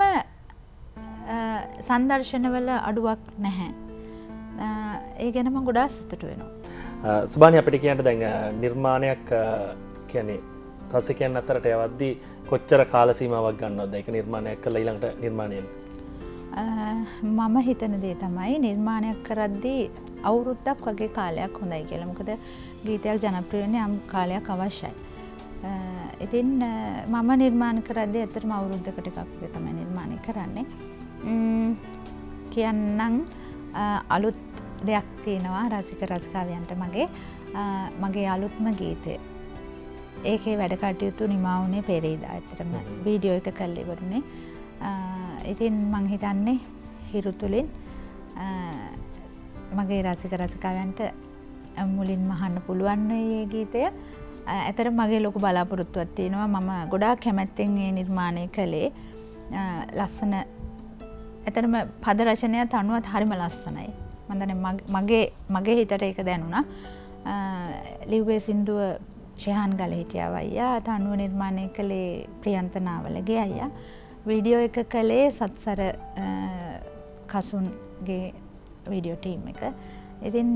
සංදර්ශනවල අඩුවක් නැහැ. ඒ ගැන මම ගොඩාක් සතුටු වෙනවා. සුබානි අපිට කියන්න දැන් නිර්මාණයක් කියන්නේ රසිකයන් අතරට යවද්දී කොච්චර කාල සීමාවක් ගන්නවද ඒක නිර්මාණයක් කරලා ඊළඟට නිර්මාණය මම හිතන දේ තමයි නිර්මාණයක් කරද්දී අවුරුද්දක් වගේ කාලයක් හොඳයි කියලා. මොකද ගීතයක් ජනප්‍රිය වෙන්න යම් කාලයක් අවශ්‍යයි. ඉතින් මම නිර්මාණ කරද්දී ඇත්තටම අවුරුද්දකට එකක් වගේ තමයි නිර්මාණය කරන්නේ. කියන්නම් අලුත් දෙයක් තියෙනවා රසික රසිකාවියන්ට මගේ අලුත්ම ගීතය. ඒකේ වැඩ කටයුතු නිමා වුණේ පෙරේදා. ඇත්තටම වීඩියෝ එක කළේ ඉවරුනේ. ඉතින් මං හිතන්නේ හිරු තුලින් මගේ රසික රසිකාවන්ට මුලින්ම අහන්න පුළුවන් මේ ගීතය. ඇත්තට මගේ ලොකු බලාපොරොත්තුවක් තියෙනවා. මම ගොඩාක් කැමැත්තෙන් මේ නිර්මාණය කළේ. ලස්සන ඇත්තටම පද රචනයත් අනුවත් හරිම ලස්සනයි. මම දන්නේ මගේ හිතට ඒක දැනුණා. ලිව්වේ සින්දුව ෂෙහාන් ගලහිටියා අයියා, තනුව නිර්මාණය කළේ ප්‍රියන්ත නාවලගේ අයියා. වීඩියෝ එක කළේ සත්සර කසුන්ගේ වීඩියෝ ටීම් එක. ඉතින්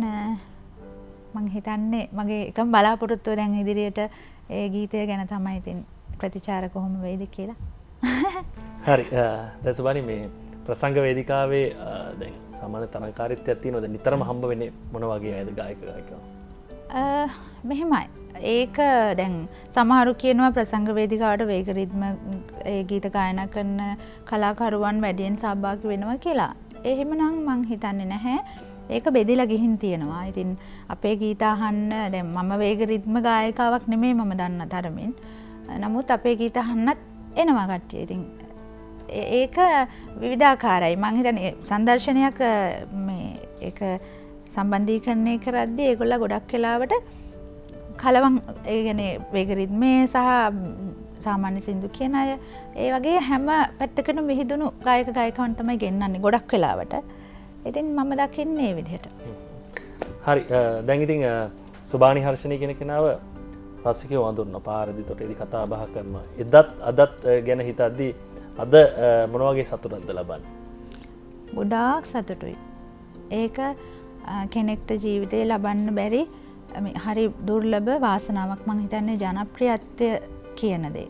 මං හිතන්නේ මගේ එකම බලාපොරොත්තුව දැන් ඉදිරියට ඒ ගීතය ගැන තමයි. ඉතින් ප්‍රතිචාර කොහොම වෙයිද කියලා. හරි. දැන් සුබානි මේ ප්‍රසංග වේදිකාවේ දැන් සාමාන්‍ය තරංකාරීත්වයක් තියෙනවද? නිතරම හම්බ වෙන්නේ මොන වගේ අයද ගායක ගායිකා? මෙහෙමයි. ඒක දැන් සමහරු කියනවා ප්‍රසංග වේදිකාවට වේග රිද්ම ඒ ගීත ගායනා කරන කලාකරුවන් වැඩියෙන් සහභාගී වෙනවා කියලා. එහෙමනම් මං හිතන්නේ නැහැ. ඒක බෙදිලා ගිහින් තියෙනවා. ඉතින් අපේ ගීත අහන්න දැන් මම වේග රිද්ම ගායකාවක් නෙමෙයි මම දන්න තරමින්. නමුත් අපේ ගීත අහන්නත් එනවා කට්ටිය. ඉතින් ඒක විවිධාකාරයි. මං හිතන්නේ සංදර්ශනයක් මේ ඒක සම්බන්ධීකරණය කරද්දී ඒගොල්ලෝ ගොඩක් වෙලාවට කලවම් ඒ කියන්නේ වේග රිද්මේ සහ සාමාන්‍ය සින්දු කියන අය ඒ වගේ හැම පැත්තකටම විහිදුණු ගායක ගායිකවන් තමයි ගෙන්නන්නේ ගොඩක් වෙලාවට. ඉතින් මම දකින්නේ මේ විදිහට. හරි. දැන් ඉතින් සුබානි හර්ෂණී කියන කෙනාව රසිකයෝ වඳුරන පාරදී තොටේදී කතා බහ කරනවා. එදත් අදත් ගැන හිතද්දී අද මොන වගේ සතුටක්ද ලබන්නේ? ගොඩාක් සතුටුයි. ඒක කෙනෙක්ට ජීවිතේ ලබන්න බැරි හරි දුර්ලභ වාසනාවක්. මං හිතන්නේ ජනප්‍රියත්වය කියන දේ.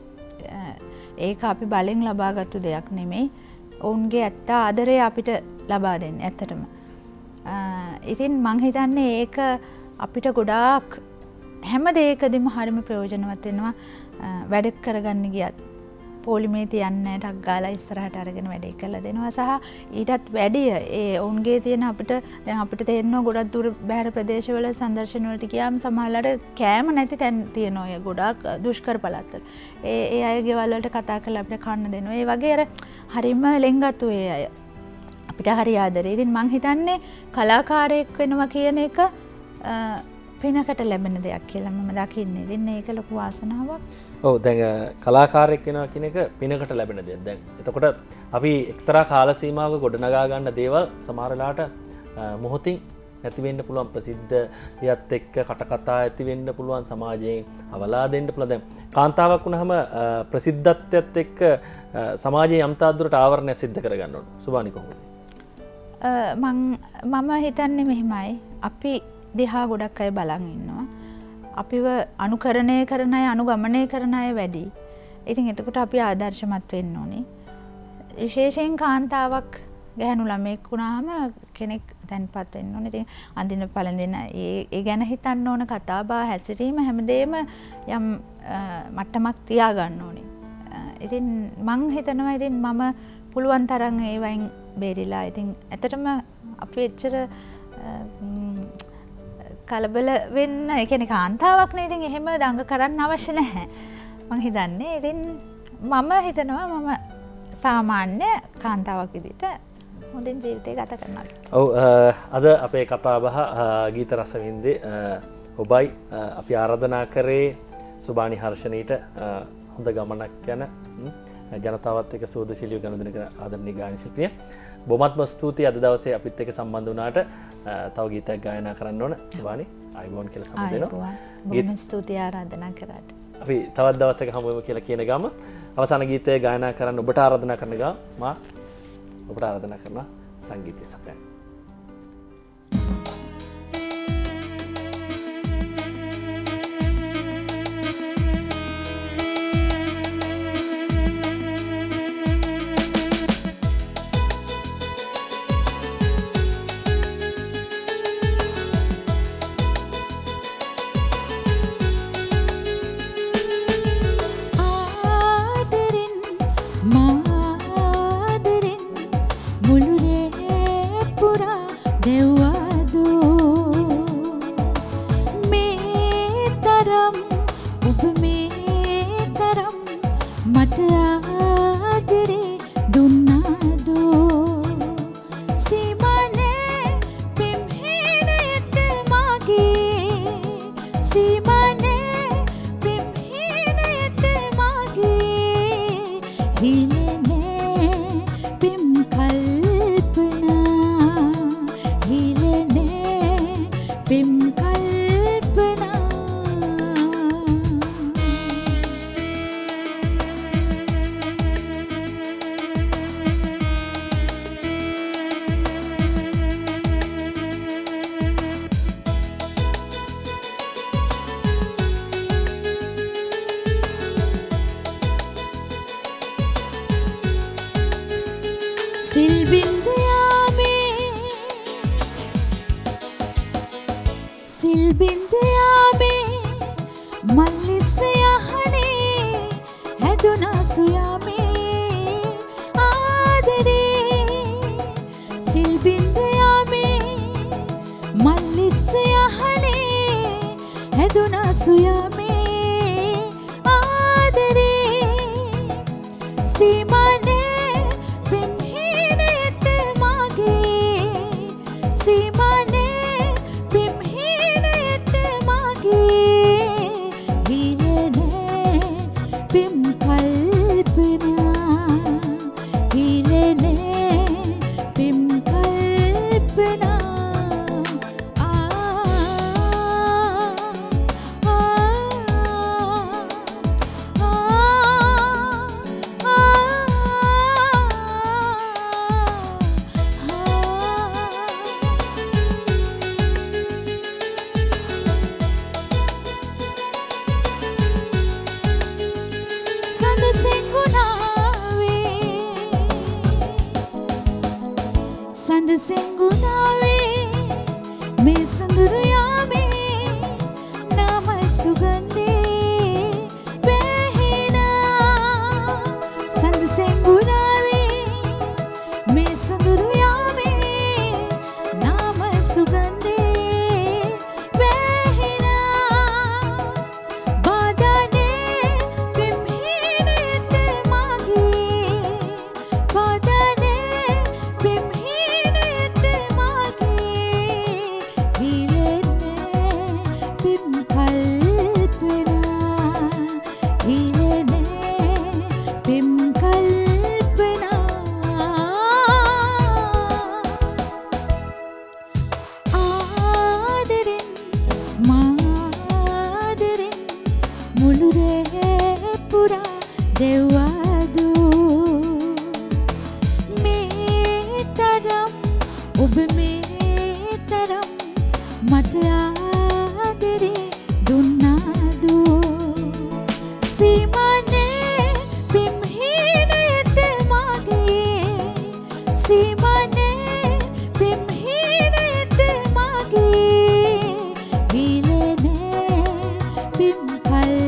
ඒක අපි බලෙන් ලබාගත්තු දෙයක් නෙමෙයි. ඔවුන්ගේ ඇත්ත ආදරය අපිට ලබා දෙන්නේ ඇත්තටම. ඉතින් මං හිතන්නේ ඒක අපිට ගොඩාක් හැම දෙයකදීම හරිම ප්‍රයෝජනවත් වෙනවා. වැඩ කරගන්න ගියත් පොලිමේ තියන්නේ ටක් ගාලා ඉස්සරහට අරගෙන වැඩේ කරලා දෙනවා. සහ ඊටත් වැඩිය ඒ ඔවුන්ගේ තියෙන අපිට දැන් අපිට තේරෙනවා ගොඩක් දුර බැහැර ප්‍රදේශවල සංදර්ශන වලට ගියාම සමහරවිට කෑම නැති තැන් තියෙනවා. ඒ ගොඩාක් දුෂ්කර පළාත්වල. ඒ අය ගෙවල් වලට කතා කරලා අපිට කන්න දෙනවා. ඒ වගේ අර හරිම ලෙන්ගතු ඒ අය. අපිට හරි ආදරේ. ඉතින් මං හිතන්නේ කලාකාරයෙක් වෙනවා කියන එක පිනකට ලැබෙන දෙයක් කියලා මම දකින්නේ. ඉතින් ඒක ලොකු වාසනාවක්. ඔව් දැන් කලාකාරයෙක් වෙනවා කියන එක පිනකට ලැබෙන දෙයක්. දැන් එතකොට අපි එක්තරා කාල සීමාවක ගොඩනගා ගන්න දේවල් සමහර වෙලාවට මොහොතින් නැති වෙන්න පුළුවන්. ප්‍රසිද්ධියත් එක්ක කටකතා ඇති වෙන්න පුළුවන්, සමාජයෙන් අවලා දෙන්න පුළුවන්. දැන් කාන්තාවක් වුණාම ප්‍රසිද්ධත්වයත් එක්ක සමාජයේ යම් තාක් දුරට ආවරණය සිද්ධ කරගන්න ඕන. සුබානි කොහොමද? මම හිතන්නේ මෙහෙමයි. අපි දිහා ගොඩක් අය බලන් ඉන්නවා. අපිව අනුකරණය කරන අය අනුගමනය කරන අය වැඩි. ඉතින් එතකොට අපි ආදර්ශමත් වෙන්න ඕනේ. විශේෂයෙන් කාන්තාවක් ගැහැණු ළමෙක් වුණාම කෙනෙක් තැන්පත් වෙන්න ඕනේ. ඉතින් අඳින පළඳින ඒ ගැන හිතන්න ඕන, කතා බහ හැසිරීම හැමදේම යම් මට්ටමක් තියාගන්න ඕනේ. ඉතින් මං හිතනවා ඉතින් මම පුළුවන් තරම් ඒවයින් බේරිලා. ඉතින් ඇත්තටම අපි එච්චර කලබල වෙන්න, ඒ කියන්නේ කාන්තාවක් නේ, ඉතින් එහෙම දඟ කරන්න අවශ්‍ය නැහැ මං හිතන්නේ. ඉතින් මම හිතනවා මම සාමාන්‍ය කාන්තාවක් විදිහට හොඳින් ජීවිතය ගත කරනවා. ඔව් අද අපේ කතාබහ ගීත රසවින්දේ ඔබයි අපි ආරාධනා කරේ සුබානි හර්ෂණීට හොඳ ගමනක් යන ජනතාවත් එක්ක සෝදශීලීව ගනුදෙනු කරන ආදරණීය ගායන ශිල්පිය. බොහොමත්ම ස්තුතියි අද දවසේ අපිත් එක්ක සම්බන්ධ වුණාට. තව ගීතයක් ගායනා කරන්න ඕන. සුබානි ආයිබෝන් කියලා සම්බන්ධ වෙනවා. බොහොම ස්තුතියි ආරාධනා කරාට. අපි තවත් දවසක හමු වෙමු කියලා කියන ගම අවසාන ගීතය ගායනා කරන්න ඔබට ආරාධනා කරන ගම මා ඔබට ආරාධනා කරනවා සංගීතය සපයන්න. Pim kal